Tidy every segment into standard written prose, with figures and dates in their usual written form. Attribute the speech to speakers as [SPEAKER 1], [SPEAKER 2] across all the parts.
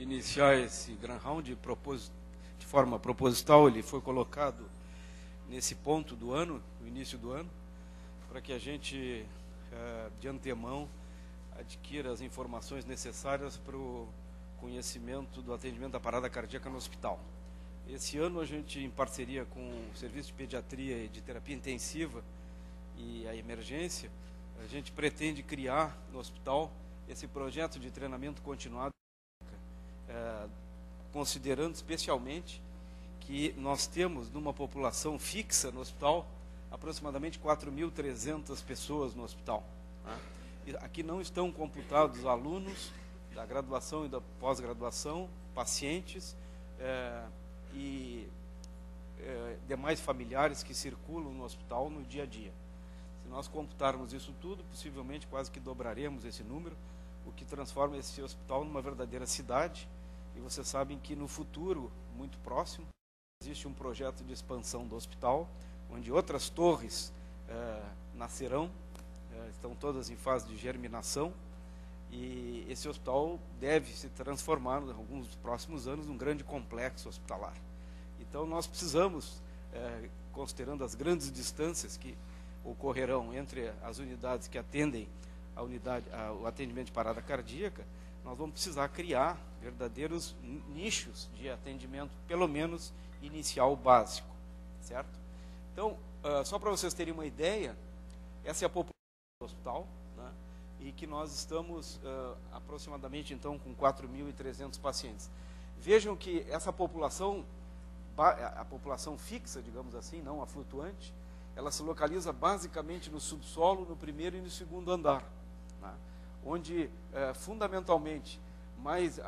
[SPEAKER 1] iniciar esse Grand Round de forma proposital. Ele foi colocado nesse ponto do ano, no início do ano, para que a gente, de antemão, adquira as informações necessárias para o conhecimento do atendimento da parada cardíaca no hospital. Esse ano a gente, em parceria com o Serviço de Pediatria e de Terapia Intensiva e a Emergência, a gente pretende criar no hospital esse projeto de treinamento continuado, considerando especialmente que nós temos, numa população fixa no hospital, aproximadamente 4.300 pessoas no hospital. E aqui não estão computados alunos da graduação e da pós-graduação, pacientes e demais familiares que circulam no hospital no dia a dia. Se nós computarmos isso tudo, possivelmente quase que dobraremos esse número, o que transforma esse hospital numa verdadeira cidade. E vocês sabem que no futuro, muito próximo, existe um projeto de expansão do hospital, onde outras torres nascerão, estão todas em fase de germinação, e esse hospital deve se transformar, em alguns dos próximos anos, num grande complexo hospitalar. Então nós precisamos, considerando as grandes distâncias que ocorrerão entre as unidades que atendem o atendimento de parada cardíaca, nós vamos precisar criar verdadeiros nichos de atendimento, pelo menos inicial básico, certo? Então, só para vocês terem uma ideia, essa é a população do hospital, né, e que nós estamos aproximadamente, então, com 4.300 pacientes. Vejam que essa população, a população fixa, digamos assim, não a flutuante, ela se localiza basicamente no subsolo, no primeiro e no segundo andar, né, onde, fundamentalmente, mais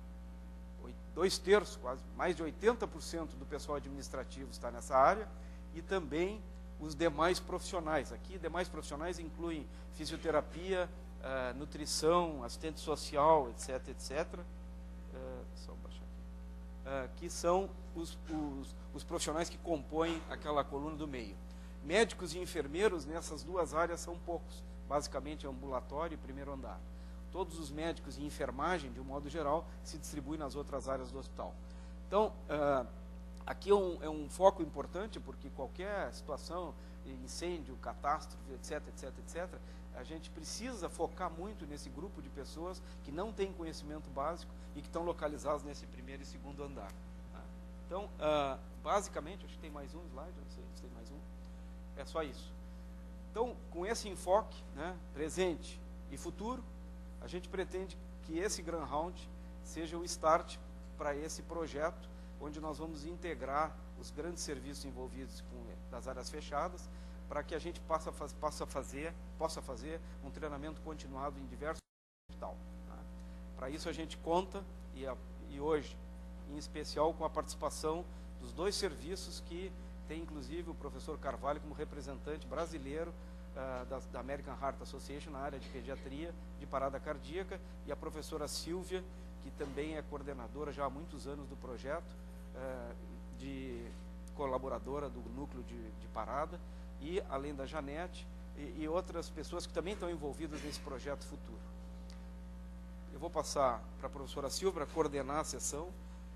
[SPEAKER 1] 2/3, quase, mais de 80% do pessoal administrativo está nessa área, e também os demais profissionais. Aqui, demais profissionais incluem fisioterapia, nutrição, assistente social, etc., etc., só baixar aqui, que são os profissionais que compõem aquela coluna do meio. Médicos e enfermeiros nessas duas áreas são poucos, basicamente ambulatório e primeiro andar. Todos os médicos e enfermagem, de um modo geral, se distribuem nas outras áreas do hospital. Então, aqui é um foco importante, porque qualquer situação, incêndio, catástrofe, etc., etc., etc., a gente precisa focar muito nesse grupo de pessoas que não têm conhecimento básico e que estão localizados nesse primeiro e segundo andar. Então, basicamente, acho que tem mais um slide, não sei se tem mais um, é só isso. Então, com esse enfoque, né, presente e futuro, a gente pretende que esse Grand Round seja o start para esse projeto, onde nós vamos integrar os grandes serviços envolvidos das áreas fechadas, para que a gente possa fazer um treinamento continuado em diversos hospitais. Tá? Para isso a gente conta, e hoje, em especial, com a participação dos dois serviços que tem, inclusive, o professor Carvalho como representante brasileiro da American Heart Association na área de pediatria, de parada cardíaca, e a professora Silvia, que também é coordenadora já há muitos anos do projeto, de colaboradora do núcleo de parada, e além da Janete, e outras pessoas que também estão envolvidas nesse projeto futuro. Eu vou passar para a professora Silvia coordenar a sessão.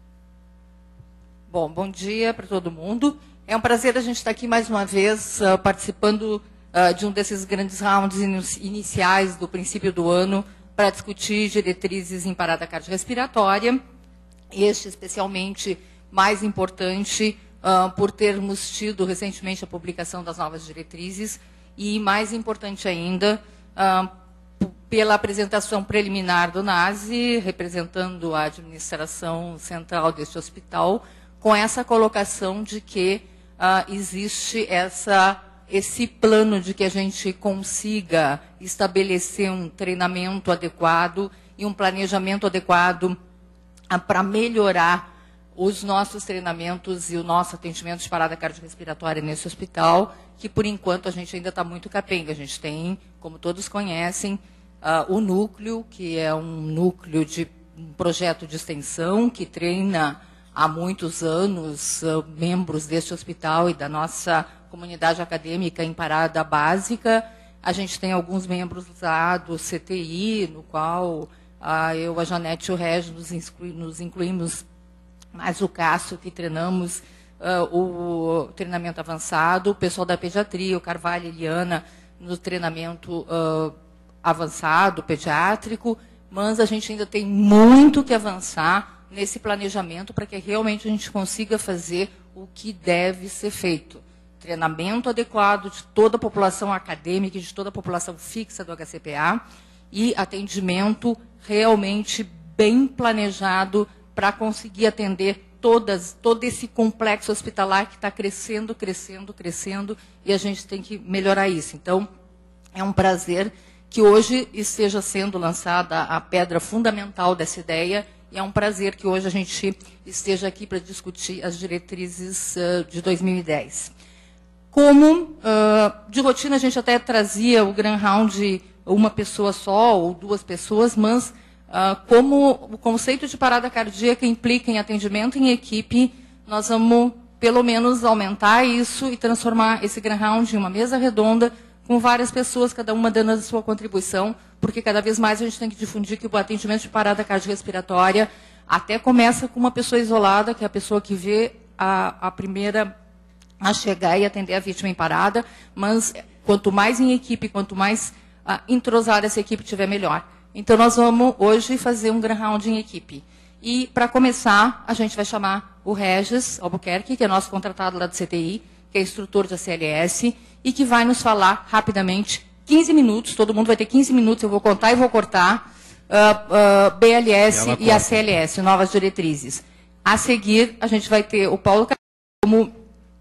[SPEAKER 2] Bom dia para todo mundo. É um prazer a gente estar aqui mais uma vez participando de um desses grandes rounds iniciais do princípio do ano para discutir diretrizes em parada cardiorrespiratória. Este especialmente mais importante por termos tido recentemente a publicação das novas diretrizes e, mais importante ainda, pela apresentação preliminar do NASE, representando a administração central deste hospital, com essa colocação de que existe esse plano de que a gente consiga estabelecer um treinamento adequado e um planejamento adequado para melhorar os nossos treinamentos e o nosso atendimento de parada cardiorrespiratória nesse hospital, que por enquanto a gente ainda está muito capenga. A gente tem, como todos conhecem, o núcleo, que é um núcleo de um projeto de extensão que treina há muitos anos membros deste hospital e da nossa comunidade acadêmica em parada básica. A gente tem alguns membros lá do CTI, no qual eu, a Janete e o Regis nos incluímos, mais o Cássio, que treinamos o treinamento avançado, o pessoal da pediatria, o Carvalho e Eliana, no treinamento avançado, pediátrico, mas a gente ainda tem muito que avançar nesse planejamento para que realmente a gente consiga fazer o que deve ser feito. Treinamento adequado de toda a população acadêmica e de toda a população fixa do HCPA e atendimento realmente bem planejado para conseguir atender todo esse complexo hospitalar que está crescendo, crescendo, crescendo, e a gente tem que melhorar isso. Então, é um prazer que hoje esteja sendo lançada a pedra fundamental dessa ideia, e é um prazer que hoje a gente esteja aqui para discutir as diretrizes de 2010. Como, de rotina, a gente até trazia o Grand Round uma pessoa só ou duas pessoas, mas como o conceito de parada cardíaca implica em atendimento em equipe, nós vamos, pelo menos, aumentar isso e transformar esse Grand Round em uma mesa redonda com várias pessoas, cada uma dando a sua contribuição, porque cada vez mais a gente tem que difundir que o atendimento de parada cardiorrespiratória até começa com uma pessoa isolada, que é a pessoa que vê a primeira a chegar e atender a vítima em parada, mas quanto mais em equipe, quanto mais entrosada essa equipe tiver, melhor. Então, nós vamos hoje fazer um Grand Round em equipe. E, para começar, a gente vai chamar o Regis Albuquerque, que é nosso contratado lá do CTI, que é instrutor da CLS, e que vai nos falar rapidamente, 15 minutos, todo mundo vai ter 15 minutos, eu vou contar e vou cortar, BLS e a CLS, novas diretrizes. A seguir, a gente vai ter o Paulo, como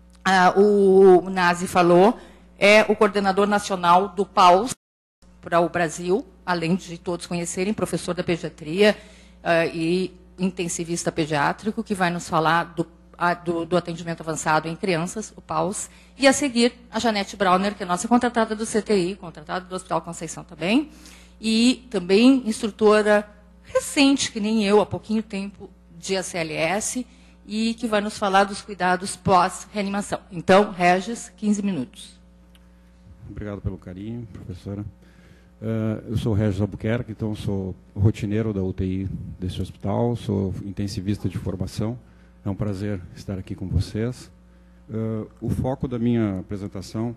[SPEAKER 2] o Nazi falou, é o coordenador nacional do PAUS para o Brasil, além de todos conhecerem, professor da pediatria e intensivista pediátrico, que vai nos falar do atendimento avançado em crianças, o PAUS, e a seguir a Janete Brauner, que é nossa contratada do CTI, contratada do Hospital Conceição também, e também instrutora recente, que nem eu, há pouquinho tempo, de ACLS, e que vai nos falar dos cuidados pós-reanimação. Então, Regis, 15 minutos.
[SPEAKER 3] Obrigado pelo carinho, professora. Eu sou o Regis Albuquerque, então sou rotineiro da UTI desse hospital, sou intensivista de formação. É um prazer estar aqui com vocês. O foco da minha apresentação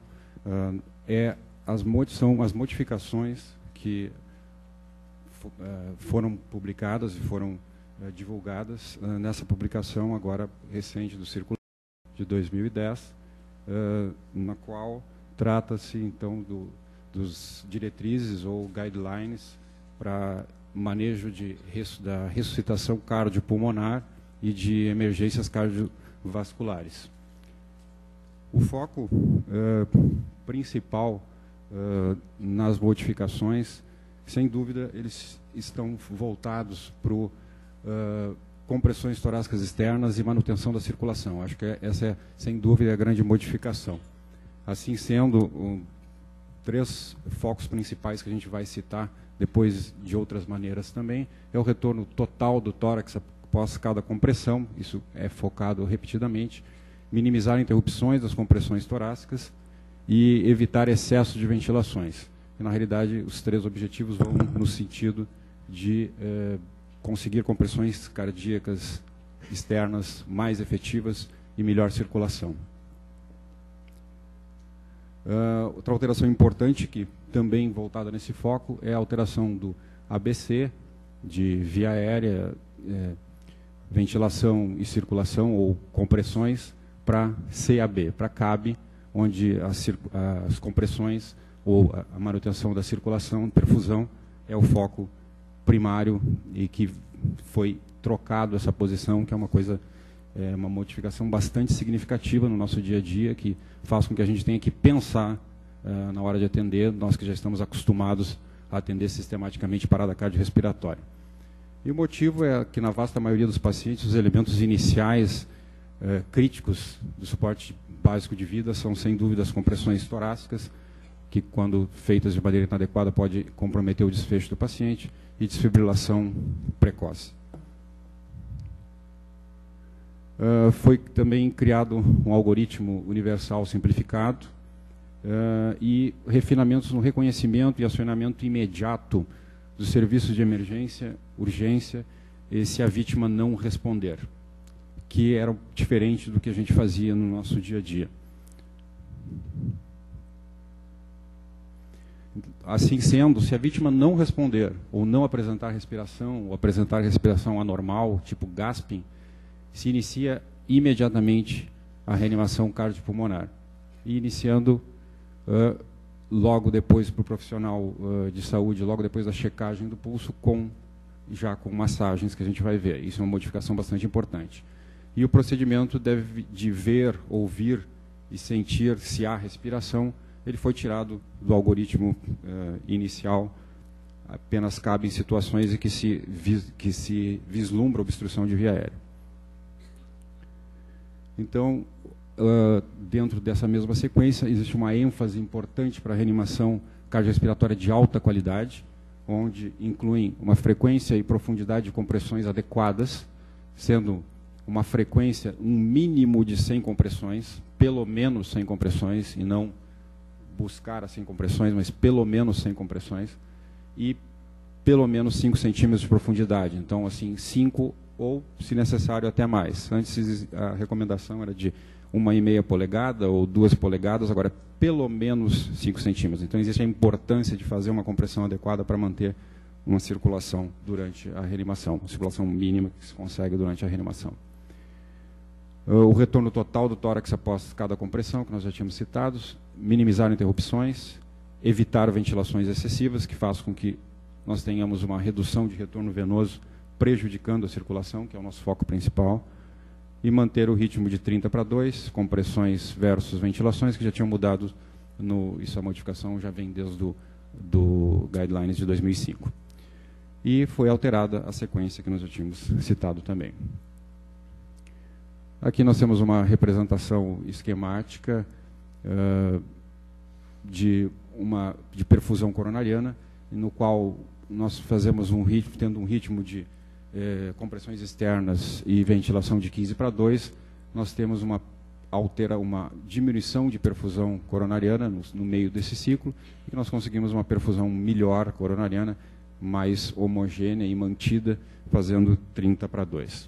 [SPEAKER 3] são as modificações que foram publicadas e foram divulgadas nessa publicação agora recente do Circular de 2010, na qual trata-se então dos diretrizes ou guidelines para manejo da ressuscitação cardiopulmonar e de emergências cardiovasculares. O foco principal nas modificações, sem dúvida, eles estão voltados para compressões torácicas externas e manutenção da circulação. Acho que essa é, sem dúvida, a grande modificação. Assim sendo, 3 focos principais que a gente vai citar depois de outras maneiras também, é o retorno total do tórax após cada compressão, isso é focado repetidamente, minimizar interrupções das compressões torácicas e evitar excesso de ventilações. E, na realidade, os 3 objetivos vão no sentido de conseguir compressões cardíacas externas mais efetivas e melhor circulação. Outra alteração importante, que também voltada nesse foco, é a alteração do ABC, de via aérea, ventilação e circulação, ou compressões, para CAB, para CAB, onde as compressões ou a manutenção da circulação, perfusão, é o foco primário e que foi trocado essa posição, que é uma modificação bastante significativa no nosso dia a dia, que faz com que a gente tenha que pensar na hora de atender, nós que já estamos acostumados a atender sistematicamente parada cardiorrespiratória. E o motivo é que, na vasta maioria dos pacientes, os elementos iniciais críticos do suporte básico de vida são, sem dúvida, as compressões torácicas, que, quando feitas de maneira inadequada, pode comprometer o desfecho do paciente, e desfibrilação precoce. Foi também criado um algoritmo universal simplificado e refinamentos no reconhecimento e acionamento imediato dos serviços de emergência, urgência, e se a vítima não responder, que era diferente do que a gente fazia no nosso dia a dia. Assim sendo, se a vítima não responder, ou não apresentar respiração, ou apresentar respiração anormal, tipo gasping, se inicia imediatamente a reanimação cardiopulmonar. E iniciando logo depois para o profissional de saúde, logo depois da checagem do pulso, já com massagens que a gente vai ver. Isso é uma modificação bastante importante. E o procedimento deve de ver, ouvir e sentir se há respiração. Ele foi tirado do algoritmo inicial, apenas cabe em situações em que se vislumbra obstrução de via aérea. Então, dentro dessa mesma sequência, existe uma ênfase importante para a reanimação cardiorrespiratória de alta qualidade, onde incluem uma frequência e profundidade de compressões adequadas, sendo uma frequência, um mínimo de 100 compressões, pelo menos 100 compressões, e não buscar as 100 compressões, mas pelo menos 100 compressões, e pelo menos 5 centímetros de profundidade. Então, assim, 5 ou, se necessário, até mais. Antes, a recomendação era de 1,5 polegada ou 2 polegadas, agora pelo menos 5 centímetros. Então, existe a importância de fazer uma compressão adequada para manter uma circulação durante a reanimação, uma circulação mínima que se consegue durante a reanimação. O retorno total do tórax após cada compressão, que nós já tínhamos citado, minimizar interrupções, evitar ventilações excessivas, que faz com que nós tenhamos uma redução de retorno venoso, prejudicando a circulação, que é o nosso foco principal, e manter o ritmo de 30/2, compressões versus ventilações, que já tinham mudado, isso a modificação já vem desde do Guidelines de 2005. E foi alterada a sequência que nós já tínhamos citado também. Aqui nós temos uma representação esquemática de perfusão coronariana, no qual nós fazemos tendo um ritmo de compressões externas e ventilação de 15/2, nós temos uma diminuição de perfusão coronariana no meio desse ciclo, e nós conseguimos uma perfusão melhor coronariana, mais homogênea e mantida, fazendo 30/2.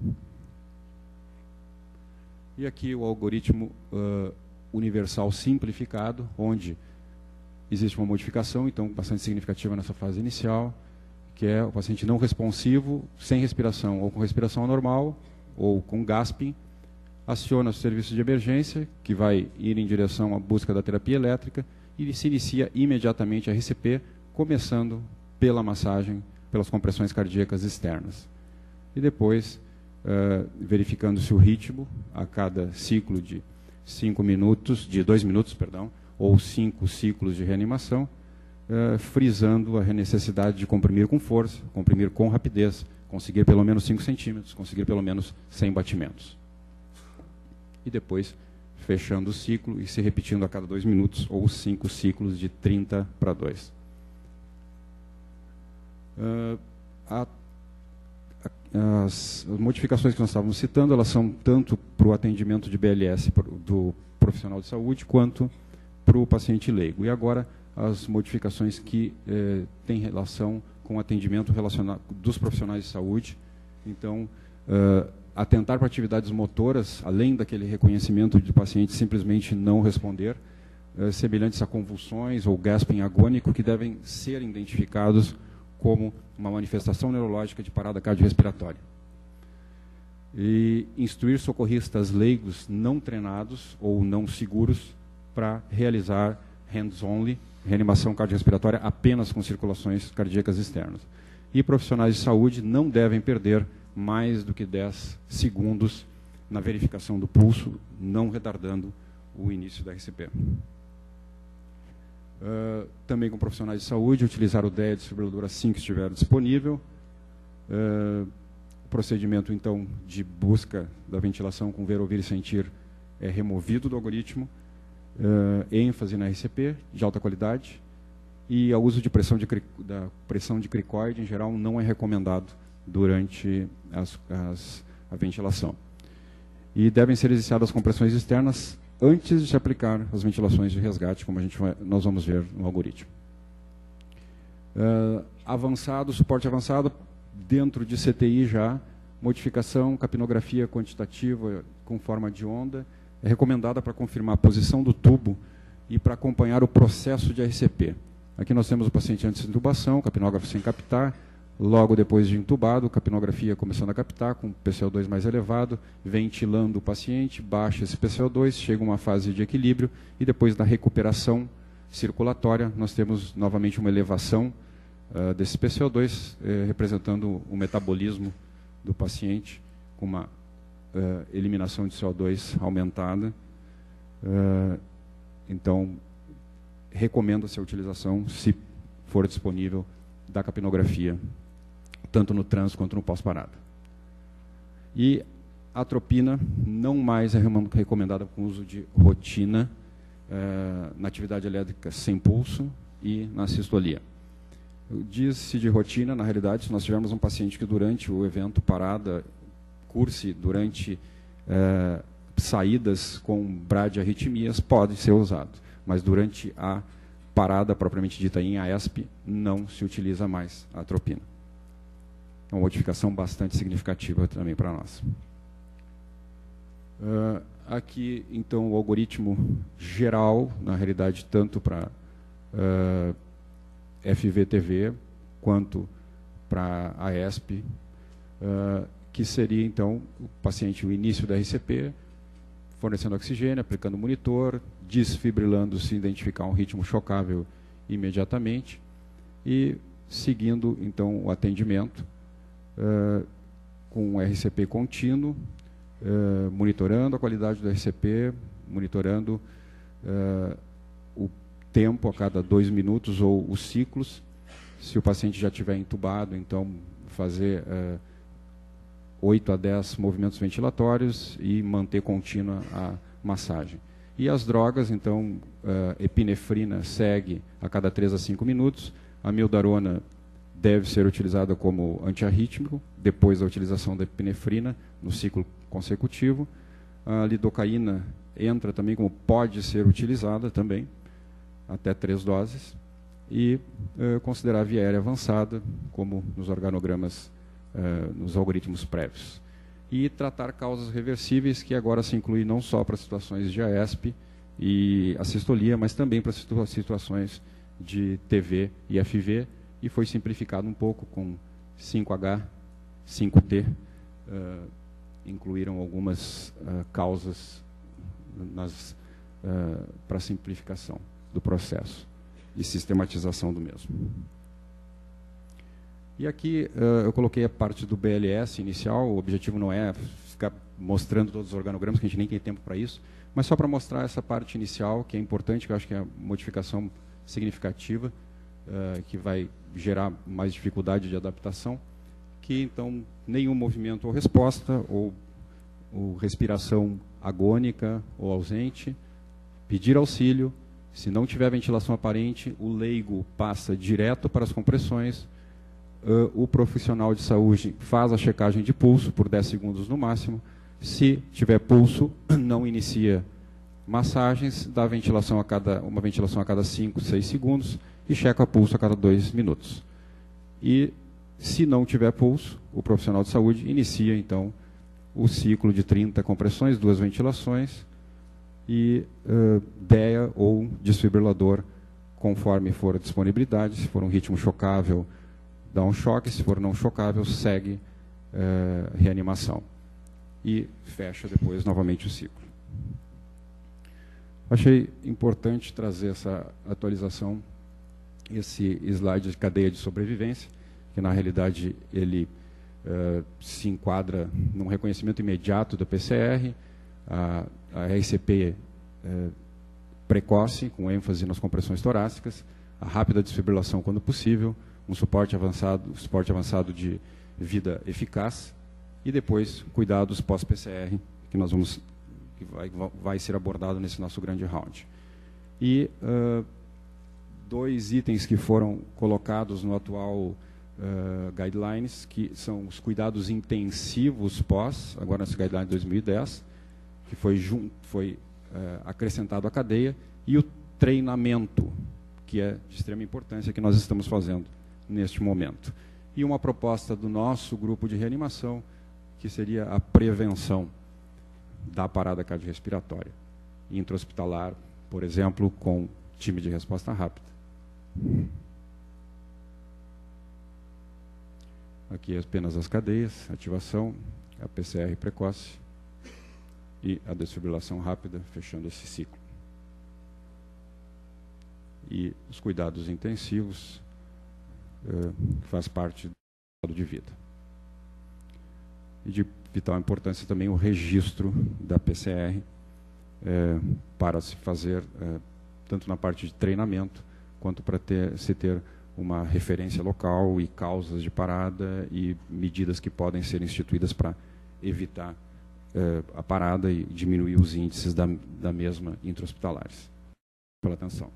[SPEAKER 3] E aqui o algoritmo universal simplificado, onde existe uma modificação, então, bastante significativa nessa fase inicial, que é o paciente não responsivo, sem respiração, ou com respiração anormal, ou com gasping, aciona o serviço de emergência, que vai ir em direção à busca da terapia elétrica, e se inicia imediatamente a RCP, começando pela massagem, pelas compressões cardíacas externas. E depois, verificando-se o ritmo a cada ciclo de 2 minutos, ou 5 ciclos de reanimação, frisando a necessidade de comprimir com força, comprimir com rapidez, conseguir pelo menos 5 centímetros, conseguir pelo menos 100 batimentos. E depois, fechando o ciclo e se repetindo a cada 2 minutos, ou 5 ciclos de 30/2. As modificações que nós estávamos citando, elas são tanto para o atendimento de BLS do profissional de saúde, quanto para o paciente leigo. E agora, as modificações que têm relação com o atendimento dos profissionais de saúde. Então, atentar para atividades motoras, além daquele reconhecimento de paciente simplesmente não responder, semelhantes a convulsões ou gasping agônico, que devem ser identificados como uma manifestação neurológica de parada cardiorrespiratória. E instruir socorristas leigos não treinados ou não seguros para realizar hands-only, reanimação cardiorrespiratória apenas com circulações cardíacas externas. E profissionais de saúde não devem perder mais do que 10 segundos na verificação do pulso, não retardando o início da RCP. Também com profissionais de saúde, utilizar o DEA desfibrilador assim que estiver disponível. O procedimento, então, de busca da ventilação com ver, ouvir e sentir é removido do algoritmo. ênfase na RCP, de alta qualidade, e o uso de da pressão de cricoide, em geral, não é recomendado durante a ventilação. E devem ser iniciadas as compressões externas antes de se aplicar as ventilações de resgate, como nós vamos ver no algoritmo. avançado, suporte avançado, dentro de CTI já, modificação, capnografia quantitativa com forma de onda, é recomendada para confirmar a posição do tubo e para acompanhar o processo de RCP. Aqui nós temos o paciente antes de intubação, capnógrafo sem captar, logo depois de intubado, capnografia começando a captar, com PCO2 mais elevado, ventilando o paciente, baixa esse PCO2, chega uma fase de equilíbrio, e depois da recuperação circulatória, nós temos novamente uma elevação desse PCO2, representando o metabolismo do paciente, com uma eliminação de CO2 aumentada. Então, recomenda-se a utilização, se for disponível, da capnografia, tanto no trans quanto no pós-parada. E a atropina não mais é recomendada com uso de rotina na atividade elétrica sem pulso e na sistolia. Diz-se de rotina, na realidade, se nós tivermos um paciente que durante o evento parada, curse durante saídas com bradiarritmias, pode ser usado, mas durante a parada propriamente dita em AESP, não se utiliza mais a atropina. É uma modificação bastante significativa também para nós. Aqui, então, o algoritmo geral, na realidade, tanto para FVTV quanto para AESP, que seria, então, o paciente, o início da RCP, fornecendo oxigênio, aplicando monitor, desfibrilando se identificar um ritmo chocável imediatamente e seguindo, então, o atendimento com RCP contínuo, monitorando a qualidade do RCP, monitorando o tempo a cada 2 minutos ou os ciclos. Se o paciente já estiver entubado, então, fazer 8 a 10 movimentos ventilatórios e manter contínua a massagem. E as drogas, então, epinefrina segue a cada 3 a 5 minutos, a mildarona deve ser utilizada como antiarrítmico, depois da utilização da epinefrina, no ciclo consecutivo. A lidocaína entra também como pode ser utilizada também, até 3 doses, e considerar a via aérea avançada, como nos organogramas, nos algoritmos prévios. E tratar causas reversíveis, que agora se inclui não só para situações de AESP e assistolia, mas também para situações de TV e FV, e foi simplificado um pouco com 5H, 5T, incluíram algumas causas para simplificação do processo e sistematização do mesmo. E aqui eu coloquei a parte do BLS inicial. O objetivo não é ficar mostrando todos os organogramas, que a gente nem tem tempo para isso, mas só para mostrar essa parte inicial, que é importante, que eu acho que é a modificação significativa, que vai gerar mais dificuldade de adaptação, que então nenhum movimento ou resposta, ou respiração agônica ou ausente, pedir auxílio. Se não tiver ventilação aparente, o leigo passa direto para as compressões, o profissional de saúde faz a checagem de pulso por 10 segundos no máximo. Se tiver pulso, não inicia massagens, dá uma ventilação a cada 5, 6 segundos e checa pulso a cada 2 minutos. E se não tiver pulso, o profissional de saúde inicia então o ciclo de 30 compressões, 2 ventilações e DEA ou desfibrilador, conforme for a disponibilidade. Se for um ritmo chocável, dá um choque; se for não chocável, segue reanimação. E fecha depois novamente o ciclo. Achei importante trazer essa atualização, esse slide de cadeia de sobrevivência, que na realidade ele se enquadra num reconhecimento imediato da PCR, a RCP precoce, com ênfase nas compressões torácicas, a rápida desfibrilação quando possível, um suporte avançado de vida eficaz, e depois cuidados pós-PCR, que vai ser abordado nesse nosso grande round. E 2 itens que foram colocados no atual guidelines, que são os cuidados intensivos pós, agora nesse guideline de 2010, que foi acrescentado à cadeia, e o treinamento, que é de extrema importância, que nós estamos fazendo neste momento. E uma proposta do nosso grupo de reanimação, que seria a prevenção da parada cardiorrespiratória intra-hospitalar, por exemplo, com time de resposta rápida. Aqui apenas as cadeias, ativação, a PCR precoce e a desfibrilação rápida, fechando esse ciclo. E os cuidados intensivos faz parte do estado de vida. E de vital importância também o registro da PCR para se fazer, tanto na parte de treinamento, quanto para se ter uma referência local e causas de parada e medidas que podem ser instituídas para evitar a parada e diminuir os índices da mesma intra-hospitalares. Pela atenção.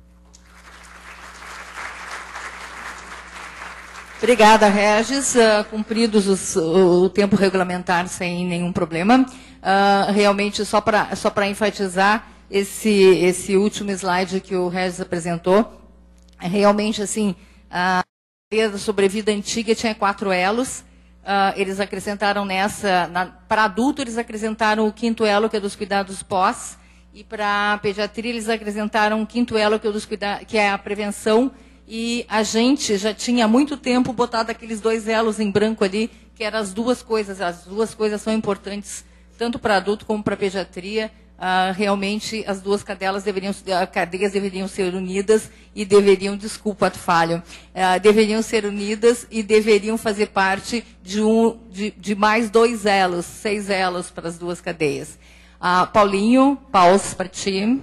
[SPEAKER 2] Obrigada, Regis. Cumpridos o tempo regulamentar sem nenhum problema. Realmente, só para enfatizar esse último slide que o Regis apresentou, realmente, assim, a sobrevida antiga tinha 4 elos. Eles acrescentaram para adulto, eles acrescentaram o 5º elo, que é dos cuidados pós, e para a pediatria eles acrescentaram o 5º elo, que é a prevenção. E a gente já tinha há muito tempo botado aqueles 2 elos em branco ali, que eram as duas coisas. As duas coisas são importantes, tanto para adulto como para pediatria. Realmente, as duas cadeias deveriam ser unidas e deveriam, desculpa a falha, deveriam ser unidas e deveriam fazer parte de mais 2 elos, 6 elos para as duas cadeias. Paulinho, pausa para ti.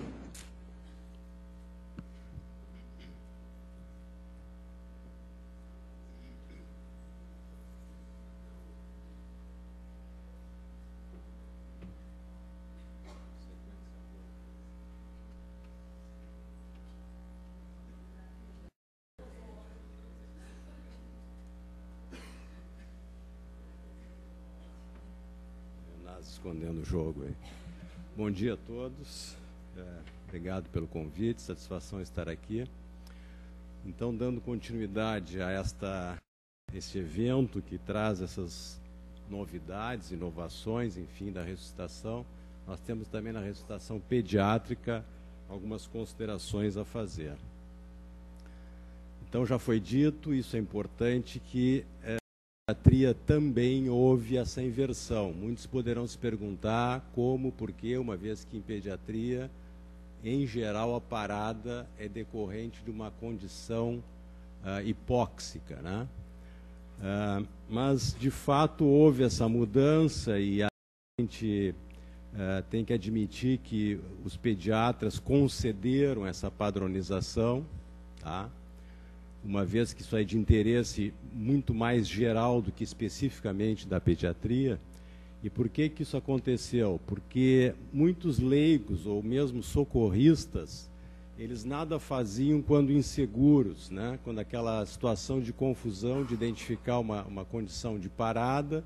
[SPEAKER 4] Escondendo o jogo aí. Bom dia a todos. Obrigado pelo convite, satisfação estar aqui. Então, dando continuidade a esse evento que traz essas novidades, inovações, enfim, da ressuscitação, nós temos também na ressuscitação pediátrica algumas considerações a fazer. Então, já foi dito, isso é importante, que pediatria também houve essa inversão. Muitos poderão se perguntar como, por quê, uma vez que em pediatria, em geral, a parada é decorrente de uma condição hipóxica, né? Mas, de fato, houve essa mudança e a gente tem que admitir que os pediatras concederam essa padronização, tá? Uma vez que isso é de interesse muito mais geral do que especificamente da pediatria. E por que isso aconteceu? Porque muitos leigos, ou mesmo socorristas, eles nada faziam quando inseguros, né? Quando aquela situação de confusão, de identificar uma condição de parada,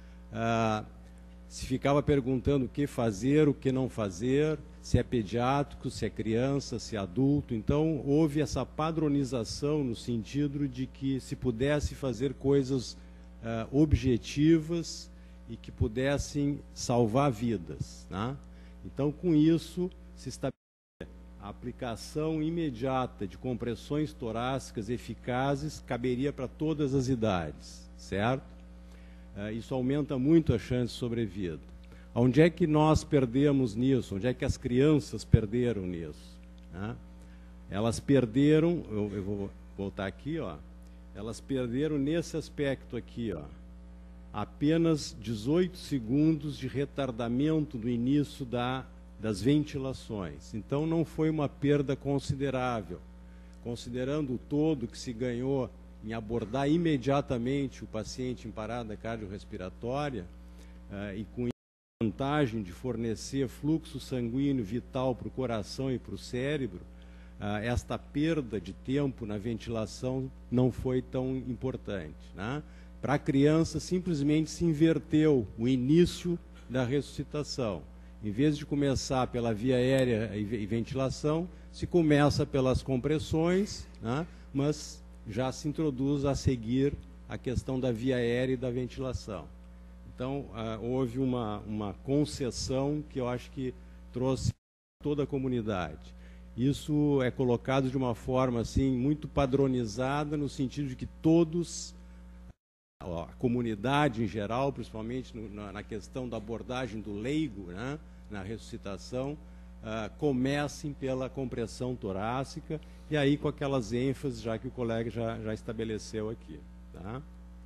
[SPEAKER 4] se ficava perguntando o que fazer, o que não fazer, se é pediátrico, se é criança, se é adulto. Então, houve essa padronização no sentido de que se pudesse fazer coisas objetivas e que pudessem salvar vidas, né? Então, com isso, se estabelece a aplicação imediata de compressões torácicas eficazes, caberia para todas as idades, certo? Isso aumenta muito a chance de sobrevida. Onde é que nós perdemos nisso? Onde é que as crianças perderam nisso, né? Elas perderam, eu vou voltar aqui, ó, elas perderam nesse aspecto aqui, ó, apenas 18 segundos de retardamento do início das ventilações. Então, não foi uma perda considerável. Considerando o todo que se ganhou em abordar imediatamente o paciente em parada cardiorrespiratória e com vantagem de fornecer fluxo sanguíneo vital para o coração e para o cérebro, esta perda de tempo na ventilação não foi tão importante, né? Para a criança, simplesmente se inverteu o início da ressuscitação. Em vez de começar pela via aérea e ventilação, se começa pelas compressões, né? Mas já se introduz a seguir a questão da via aérea e da ventilação. Então, houve uma concessão que eu acho que trouxe toda a comunidade. Isso é colocado de uma forma assim muito padronizada, no sentido de que todos, a comunidade em geral, principalmente na questão da abordagem do leigo, né, na ressuscitação, comecem pela compressão torácica, e aí com aquelas ênfases já que o colega já estabeleceu aqui. Tá?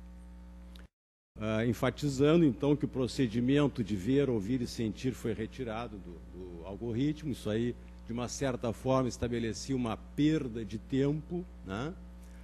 [SPEAKER 4] Enfatizando, então, que o procedimento de ver, ouvir e sentir foi retirado do algoritmo. Isso aí, de uma certa forma, estabelecia uma perda de tempo, né?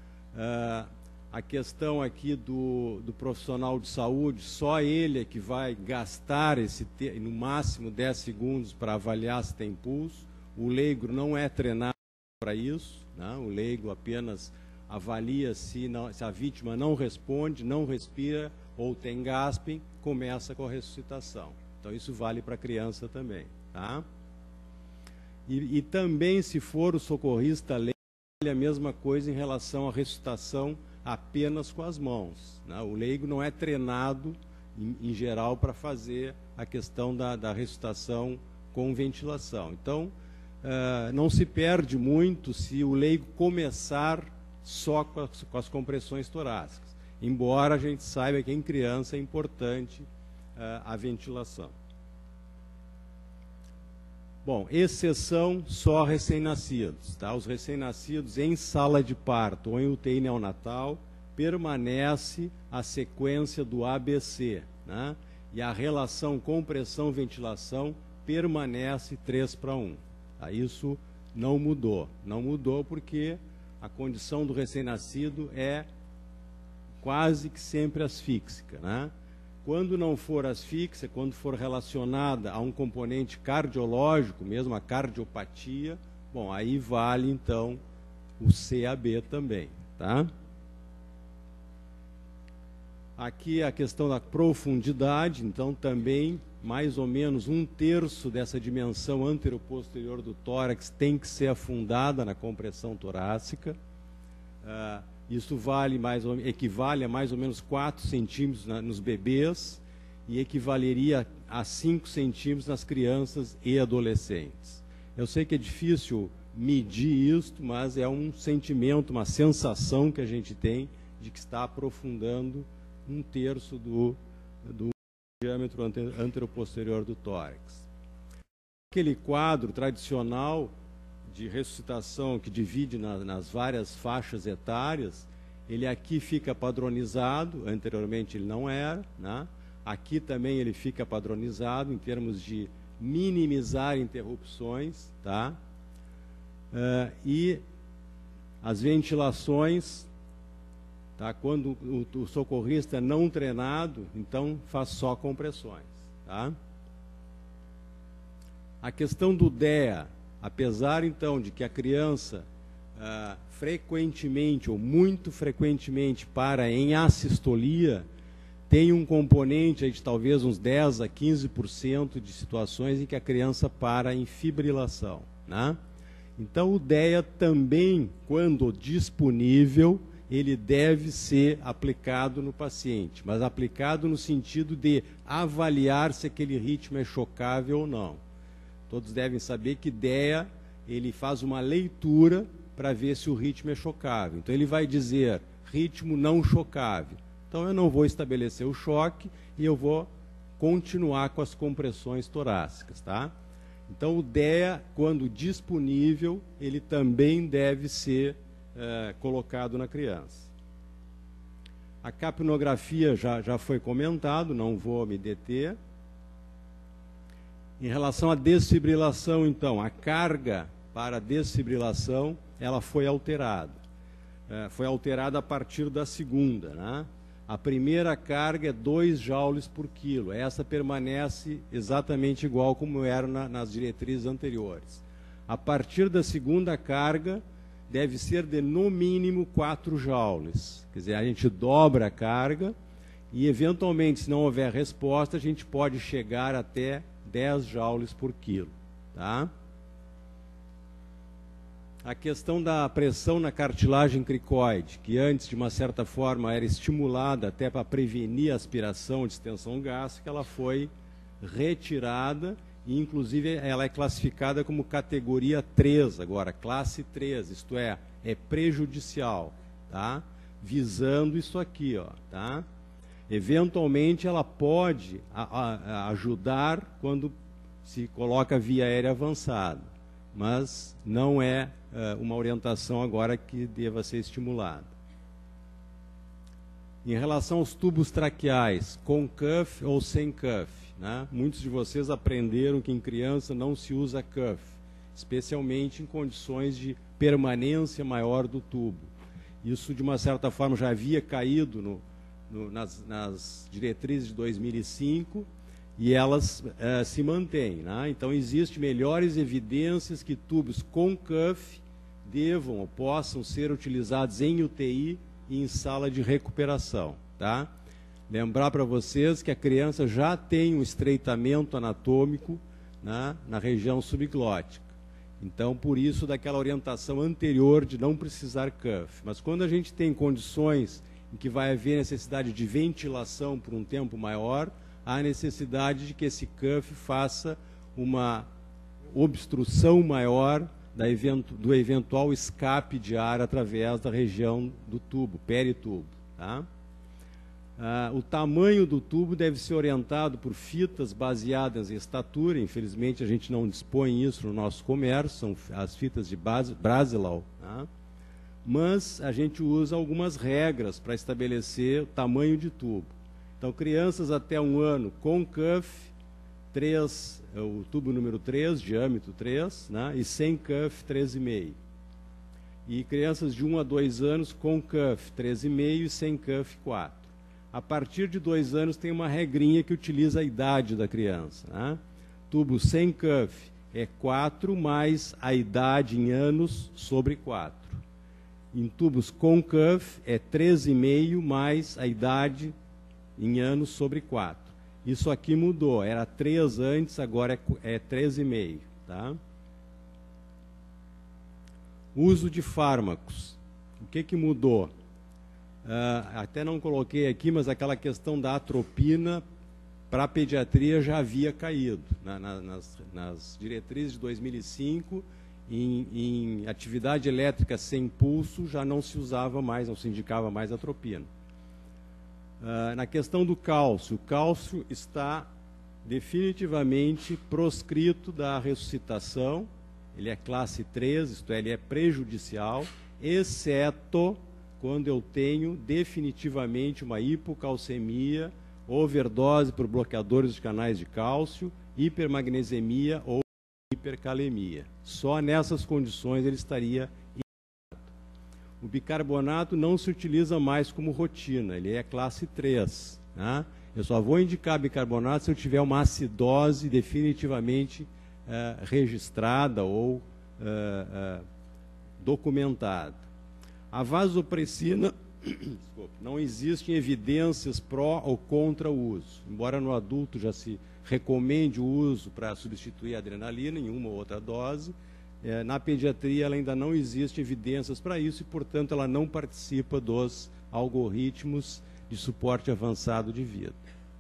[SPEAKER 4] A questão aqui do profissional de saúde, só ele é que vai gastar no máximo 10 segundos para avaliar se tem pulso. O leigo não é treinado para isso, né? O leigo apenas avalia se a vítima não responde, não respira ou tem gasping, começa com a ressuscitação. Então isso vale para a criança também. Tá? E também, se for o socorrista leigo, a mesma coisa em relação à ressuscitação apenas com as mãos. Né? O leigo não é treinado, em geral, para fazer a questão da ressuscitação com ventilação. Então, não se perde muito se o leigo começar só com as compressões torácicas, embora a gente saiba que em criança é importante a ventilação. Bom, exceção só recém-nascidos. Tá? Os recém-nascidos em sala de parto ou em UTI neonatal, permanece a sequência do ABC, né? E a relação compressão-ventilação permanece 3:1. Tá? Isso não mudou. Não mudou porque a condição do recém-nascido é quase que sempre asfíxica, né? Quando não for asfixia, quando for relacionada a um componente cardiológico, mesmo a cardiopatia, bom, aí vale então o CAB também, tá? Aqui a questão da profundidade, então também mais ou menos 1/3 dessa dimensão anteroposterior do tórax tem que ser afundada na compressão torácica. Isso equivale a mais ou menos 4 centímetros nos bebês e equivaleria a 5 centímetros nas crianças e adolescentes. Eu sei que é difícil medir isto, mas é um sentimento, uma sensação que a gente tem de que está aprofundando 1/3 do diâmetro anteroposterior do tórax. Aquele quadro tradicional de ressuscitação que divide nas várias faixas etárias, ele aqui fica padronizado, anteriormente ele não era, né? Aqui também ele fica padronizado em termos de minimizar interrupções, tá? E as ventilações, tá? Quando o socorrista não treinado, então faz só compressões, tá? A questão do DEA, apesar, então, de que a criança frequentemente ou muito frequentemente para em assistolia, tem um componente aí de talvez uns 10 a 15% de situações em que a criança para em fibrilação, né? Então, o DEA também, quando disponível, ele deve ser aplicado no paciente, mas aplicado no sentido de avaliar se aquele ritmo é chocável ou não. Todos devem saber que DEA, ele faz uma leitura para ver se o ritmo é chocável. Então ele vai dizer, ritmo não chocável. Então eu não vou estabelecer o choque e eu vou continuar com as compressões torácicas, tá? Então o DEA, quando disponível, ele também deve ser colocado na criança. A capnografia já foi comentado, não vou me deter. Em relação à desfibrilação, então, a carga para a desfibrilação, ela foi alterada. Foi alterada a partir da segunda, né? A primeira carga é 2 joules por quilo. Essa permanece exatamente igual como era nas diretrizes anteriores. A partir da segunda carga, deve ser de no mínimo 4 joules. Quer dizer, a gente dobra a carga e, eventualmente, se não houver resposta, a gente pode chegar até 10 joules por quilo. Tá? A questão da pressão na cartilagem cricoide, que antes, de uma certa forma, era estimulada até para prevenir a aspiração de extensão gástrica, ela foi retirada e, inclusive, ela é classificada como categoria 3 agora, classe 3, isto é prejudicial, tá? Visando isso aqui, ó, tá? Eventualmente, ela pode ajudar quando se coloca via aérea avançada, mas não é uma orientação agora que deva ser estimulada. Em relação aos tubos traqueais, com cuff ou sem cuff, né? Muitos de vocês aprenderam que em criança não se usa cuff, especialmente em condições de permanência maior do tubo. Isso, de uma certa forma, já havia caído nas diretrizes de 2005, e elas se mantêm, né? Então, existem melhores evidências que tubos com cuff devam ou possam ser utilizados em UTI e em sala de recuperação, tá? Lembrar para vocês que a criança já tem um estreitamento anatômico, né, na região subglótica. Então, por isso, daquela orientação anterior de não precisar cuff. Mas quando a gente tem condições em que vai haver necessidade de ventilação por um tempo maior, há necessidade de que esse cuff faça uma obstrução maior do eventual escape de ar através da região do tubo, peritubo, tá? O tamanho do tubo deve ser orientado por fitas baseadas em estatura. Infelizmente, a gente não dispõe isso no nosso comércio, são as fitas de Brasilau, tá? Mas a gente usa algumas regras para estabelecer o tamanho de tubo. Então, crianças até 1 ano com cuff, o tubo número 3, diâmetro 3, né? E sem cuff, 3,5. E crianças de 1 a 2 anos com cuff, 3,5 e sem cuff, 4. A partir de 2 anos tem uma regrinha que utiliza a idade da criança, né? Tubo sem cuff é 4 mais a idade em anos sobre 4. Em tubos com cuff é 3,5 mais a idade em anos sobre 4. Isso aqui mudou, era 3 antes, agora é 3,5, tá? Uso de fármacos. O que mudou? Até não coloquei aqui, mas aquela questão da atropina para a pediatria já havia caído. Nas diretrizes de 2005, em atividade elétrica sem pulso, já não se usava mais, não se indicava mais atropina. Na questão do cálcio, o cálcio está definitivamente proscrito da ressuscitação, ele é classe 3, isto é, ele é prejudicial, exceto quando eu tenho definitivamente uma hipocalcemia, overdose por bloqueadores de canais de cálcio, hipermagnesemia ou hipercalemia. Só nessas condições ele estaria. O bicarbonato não se utiliza mais como rotina, ele é classe 3. Né? Eu só vou indicar bicarbonato se eu tiver uma acidose definitivamente registrada ou documentada. A vasopressina, desculpa, não existem evidências pró ou contra o uso. Embora no adulto já se recomende o uso para substituir a adrenalina em uma ou outra dose, na pediatria ela ainda não existe evidências para isso e, portanto, ela não participa dos algoritmos de suporte avançado de vida.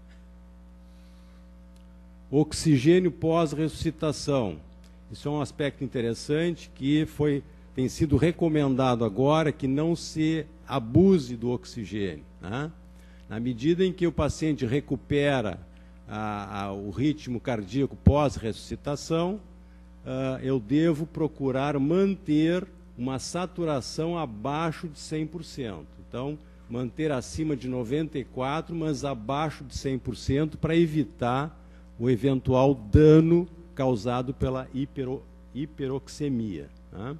[SPEAKER 4] Oxigênio pós-ressuscitação. Isso é um aspecto interessante que tem sido recomendado agora que não se abuse do oxigênio, né? Na medida em que o paciente recupera o ritmo cardíaco pós-ressuscitação, eu devo procurar manter uma saturação abaixo de 100%. Então, manter acima de 94%, mas abaixo de 100% para evitar o eventual dano causado pela hiperoxemia, né?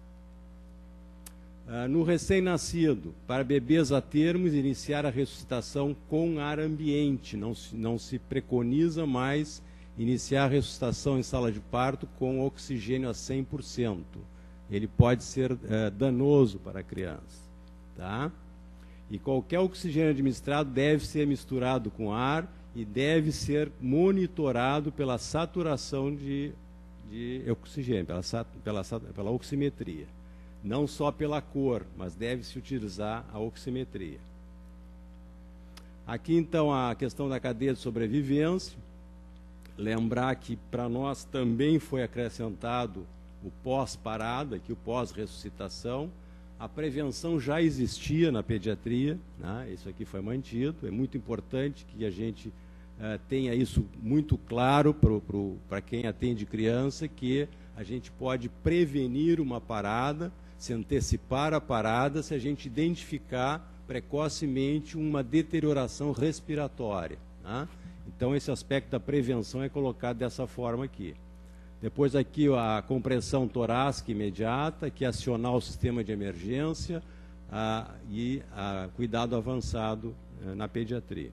[SPEAKER 4] No recém-nascido, para bebês a termos, iniciar a ressuscitação com ar ambiente. Não se preconiza mais iniciar a ressuscitação em sala de parto com oxigênio a 100%. Ele pode ser danoso para a criança, tá? E qualquer oxigênio administrado deve ser misturado com ar e deve ser monitorado pela saturação de de oxigênio, pela oximetria. Não só pela cor, mas deve-se utilizar a oximetria. Aqui, então, a questão da cadeia de sobrevivência. Lembrar que para nós também foi acrescentado o pós-parada, aqui o pós-ressuscitação. A prevenção já existia na pediatria, né? Isso aqui foi mantido. É muito importante que a gente tenha isso muito claro para quem atende criança, que a gente pode prevenir uma parada, se antecipar a parada, se a gente identificar precocemente uma deterioração respiratória, né? Então, esse aspecto da prevenção é colocado dessa forma aqui. Depois aqui a compressão torácica imediata, que é acionar o sistema de emergência e cuidado avançado na pediatria.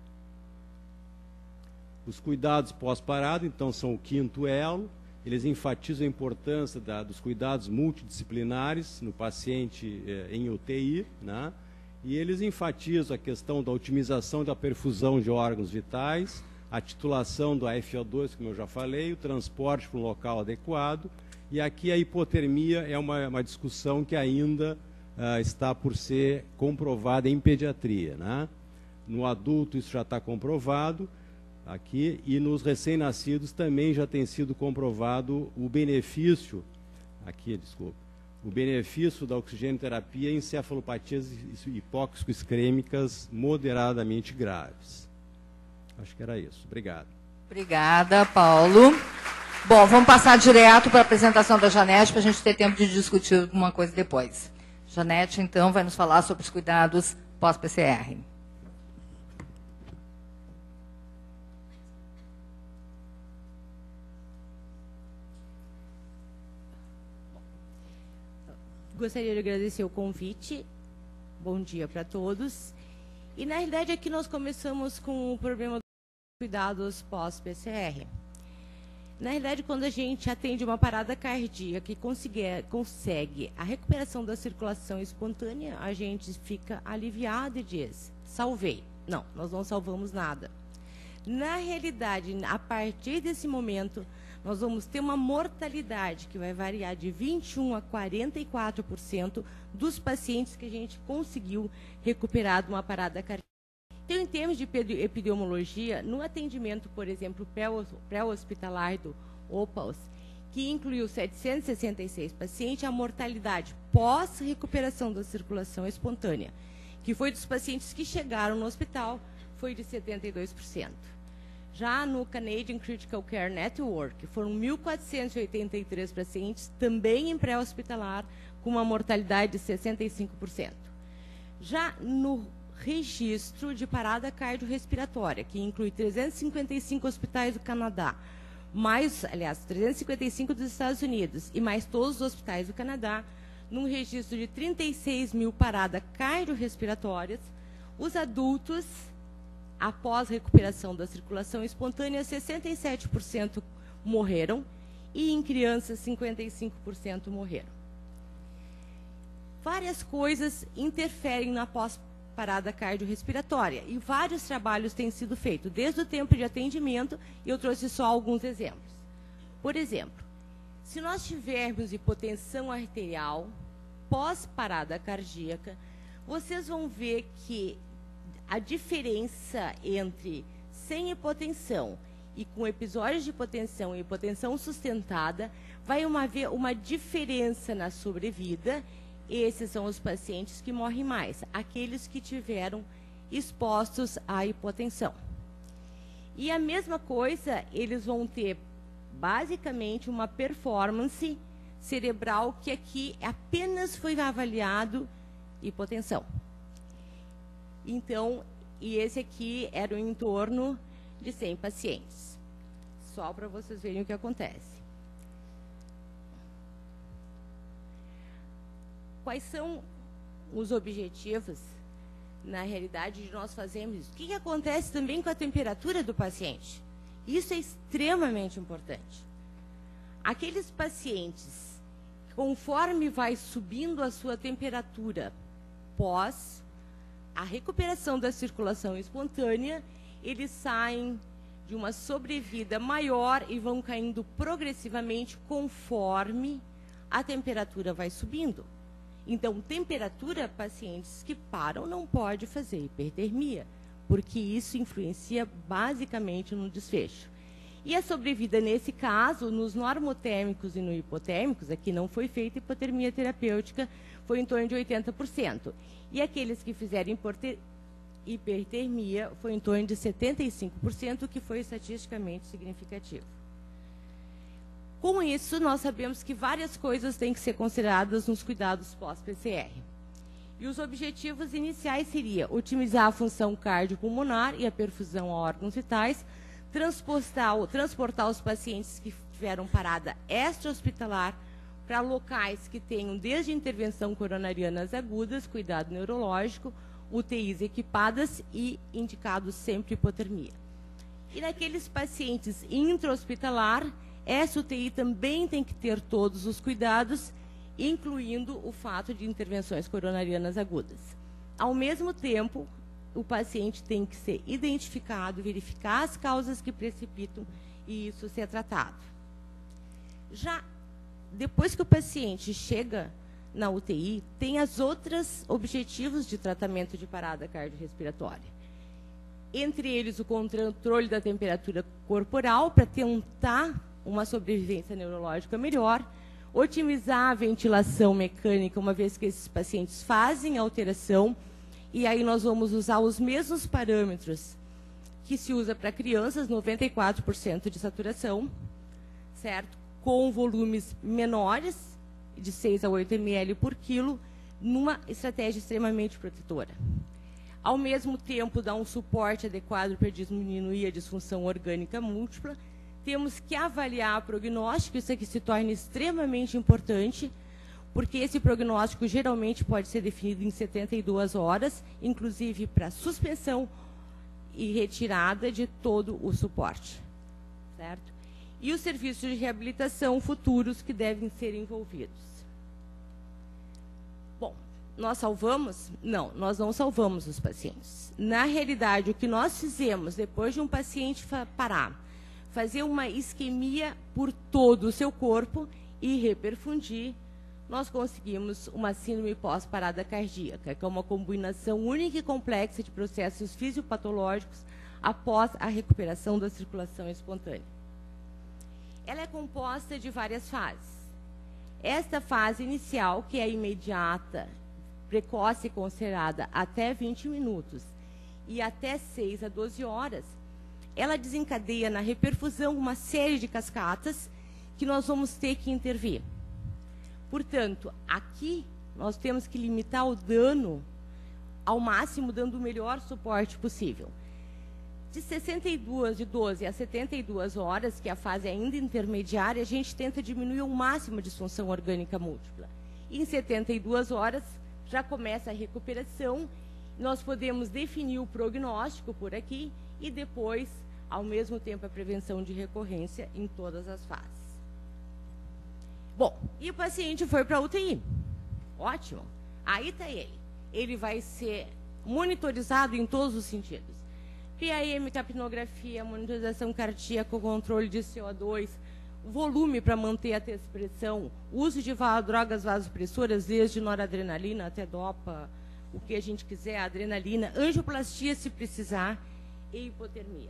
[SPEAKER 4] Os cuidados pós-parado, então, são o quinto elo. Eles enfatizam a importância dos cuidados multidisciplinares no paciente em UTI, né? E eles enfatizam a questão da otimização da perfusão de órgãos vitais, a titulação do FO2, como eu já falei, o transporte para um local adequado, e aqui a hipotermia é uma discussão que ainda está por ser comprovada em pediatria, né? No adulto isso já está comprovado aqui, e nos recém-nascidos também já tem sido comprovado o benefício, o benefício da oxigenoterapia em encefalopatias hipóxico-isquêmicas moderadamente graves. Acho que era isso. Obrigado.
[SPEAKER 2] Obrigada, Paulo. Bom, vamos passar direto para a apresentação da Janete, para a gente ter tempo de discutir alguma coisa depois. Janete, então, vai nos falar sobre os cuidados pós-PCR.
[SPEAKER 5] Gostaria de agradecer o convite. Bom dia para todos. E, na realidade, aqui nós começamos com o problema dos cuidados pós-PCR. Na realidade, quando a gente atende uma parada cardíaca e consegue a recuperação da circulação espontânea, a gente fica aliviado e diz, salvei. Não, nós não salvamos nada. Na realidade, a partir desse momento, nós vamos ter uma mortalidade que vai variar de 21% a 44% dos pacientes que a gente conseguiu recuperar de uma parada cardíaca. Então, em termos de epidemiologia, no atendimento, por exemplo, pré-hospitalar do OPAS, que incluiu 766 pacientes, a mortalidade pós-recuperação da circulação espontânea, que foi dos pacientes que chegaram no hospital, foi de 72%. Já no Canadian Critical Care Network, foram 1.483 pacientes, também em pré-hospitalar, com uma mortalidade de 65%. Já no registro de parada cardiorrespiratória, que inclui 355 hospitais do Canadá, aliás, 355 dos Estados Unidos e mais todos os hospitais do Canadá, num registro de 36 mil paradas cardiorrespiratórias, os adultos, após recuperação da circulação espontânea, 67% morreram e em crianças 55% morreram. Várias coisas interferem na pós-parada cardiorrespiratória e vários trabalhos têm sido feitos, desde o tempo de atendimento, e eu trouxe só alguns exemplos. Por exemplo, se nós tivermos hipotensão arterial pós-parada cardíaca, vocês vão ver que a diferença entre sem hipotensão e com episódios de hipotensão e hipotensão sustentada vai haver uma diferença na sobrevida. Esses são os pacientes que morrem mais, aqueles que tiveram expostos à hipotensão. E a mesma coisa, eles vão ter basicamente uma performance cerebral que aqui apenas foi avaliado hipotensão. Então, e esse aqui era em torno de 100 pacientes. Só para vocês verem o que acontece. Quais são os objetivos, na realidade, de nós fazermos isso? O que acontece também com a temperatura do paciente? Isso é extremamente importante. Aqueles pacientes, conforme vai subindo a sua temperatura pós a recuperação da circulação espontânea, eles saem de uma sobrevida maior e vão caindo progressivamente conforme a temperatura vai subindo. Então, temperatura, pacientes que param não pode fazer hipertermia, porque isso influencia basicamente no desfecho. E a sobrevida, nesse caso, nos normotérmicos e no hipotérmicos, aqui não foi feita hipotermia terapêutica, foi em torno de 80%. E aqueles que fizeram hipertermia foi em torno de 75%, o que foi estatisticamente significativo. Com isso, nós sabemos que várias coisas têm que ser consideradas nos cuidados pós-PCR. E os objetivos iniciais seriam otimizar a função cardiopulmonar e a perfusão a órgãos vitais, transportar os pacientes que tiveram parada extra-hospitalar para locais que tenham desde intervenção coronarianas agudas, cuidado neurológico, UTIs equipadas e indicados sempre hipotermia. E naqueles pacientes intra-hospitalar, essa UTI também tem que ter todos os cuidados, incluindo o fato de intervenções coronarianas agudas. Ao mesmo tempo, o paciente tem que ser identificado, verificar as causas que precipitam e isso ser tratado. Já depois que o paciente chega na UTI, tem os outros objetivos de tratamento de parada cardiorrespiratória. Entre eles, o controle da temperatura corporal para tentar uma sobrevivência neurológica melhor, otimizar a ventilação mecânica, uma vez que esses pacientes fazem alteração, e aí nós vamos usar os mesmos parâmetros que se usa para crianças, 94% de saturação, certo? Com volumes menores, de 6 a 8 ml por quilo, numa estratégia extremamente protetora. Ao mesmo tempo, dá um suporte adequado para diminuir a disfunção orgânica múltipla. Temos que avaliar o prognóstico, isso aqui se torna extremamente importante, porque esse prognóstico geralmente pode ser definido em 72 horas, inclusive para suspensão e retirada de todo o suporte, certo? E os serviços de reabilitação futuros que devem ser envolvidos. Bom, nós salvamos? Não, nós não salvamos os pacientes. Na realidade, o que nós fizemos depois de um paciente parar, fazer uma isquemia por todo o seu corpo e reperfundir, nós conseguimos uma síndrome pós-parada cardíaca, que é uma combinação única e complexa de processos fisiopatológicos após a recuperação da circulação espontânea. Ela é composta de várias fases. Esta fase inicial, que é imediata, precoce e considerada até 20 minutos e até 6 a 12 horas, ela desencadeia na reperfusão uma série de cascatas que nós vamos ter que intervir. Portanto, aqui nós temos que limitar o dano ao máximo, dando o melhor suporte possível. De 12 a 72 horas, que é a fase ainda intermediária, a gente tenta diminuir ao máximo a disfunção orgânica múltipla. Em 72 horas, já começa a recuperação, nós podemos definir o prognóstico por aqui e depois, ao mesmo tempo, a prevenção de recorrência em todas as fases. Bom, e o paciente foi para a UTI. Ótimo. Aí está ele. Ele vai ser monitorizado em todos os sentidos. PAM, capnografia, monitorização cardíaca, controle de CO2, volume para manter a pressão, uso de drogas vasopressoras, desde noradrenalina até dopa, o que a gente quiser, adrenalina, angioplastia se precisar, e hipotermia.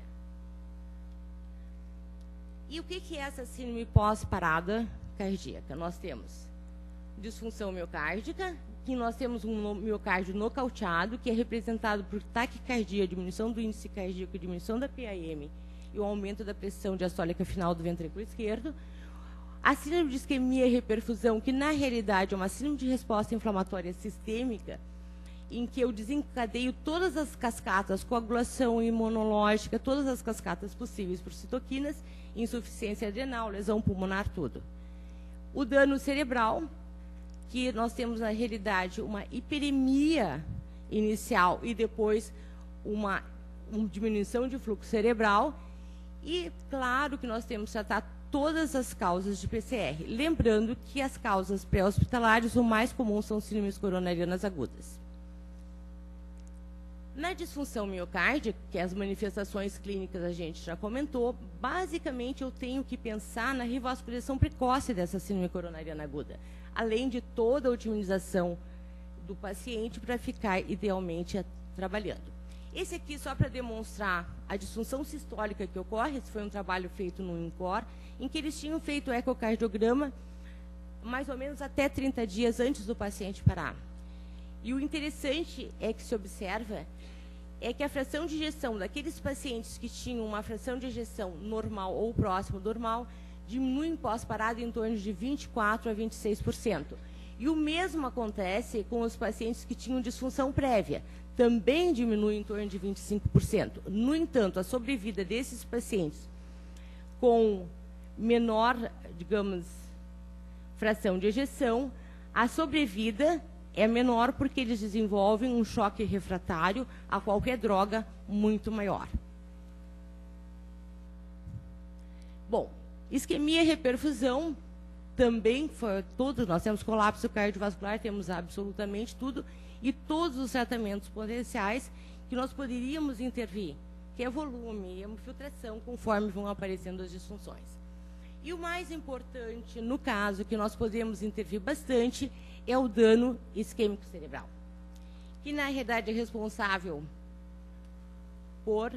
[SPEAKER 5] E o que é essa síndrome pós-parada cardíaca? Nós temos disfunção miocárdica, que nós temos um miocárdio nocauteado, que é representado por taquicardia, diminuição do índice cardíaco, diminuição da PAM e o aumento da pressão diastólica final do ventrículo esquerdo. A síndrome de isquemia e reperfusão, que na realidade é uma síndrome de resposta inflamatória sistêmica, em que eu desencadeio todas as cascatas, coagulação imunológica, todas as cascatas possíveis por citoquinas, insuficiência adrenal, lesão pulmonar, tudo. O dano cerebral, que nós temos na realidade uma hiperemia inicial e depois uma diminuição de fluxo cerebral. E claro que nós temos que tratar todas as causas de PCR. Lembrando que as causas pré-hospitalares, o mais comum são síndromes coronarianas agudas. Na disfunção miocárdica, que as manifestações clínicas a gente já comentou, basicamente eu tenho que pensar na revascularização precoce dessa síndrome coronariana aguda, além de toda a otimização do paciente para ficar idealmente trabalhando. Esse aqui, só para demonstrar a disfunção sistólica que ocorre, esse foi um trabalho feito no INCOR, em que eles tinham feito o ecocardiograma mais ou menos até 30 dias antes do paciente parar. E o interessante é que se observa é que a fração de ejeção daqueles pacientes que tinham uma fração de ejeção normal ou próximo do normal diminui pós-parada em torno de 24% a 26%. E o mesmo acontece com os pacientes que tinham disfunção prévia, também diminui em torno de 25%. No entanto, a sobrevida desses pacientes com menor, digamos, fração de ejeção, a sobrevida é menor porque eles desenvolvem um choque refratário a qualquer droga muito maior. Bom, isquemia e reperfusão também foi tudo, nós temos colapso cardiovascular, temos absolutamente tudo, e todos os tratamentos potenciais que nós poderíamos intervir, que é volume, hemofiltração, conforme vão aparecendo as disfunções. E o mais importante, no caso, que nós podemos intervir bastante, é o dano isquêmico cerebral, que na realidade é responsável por...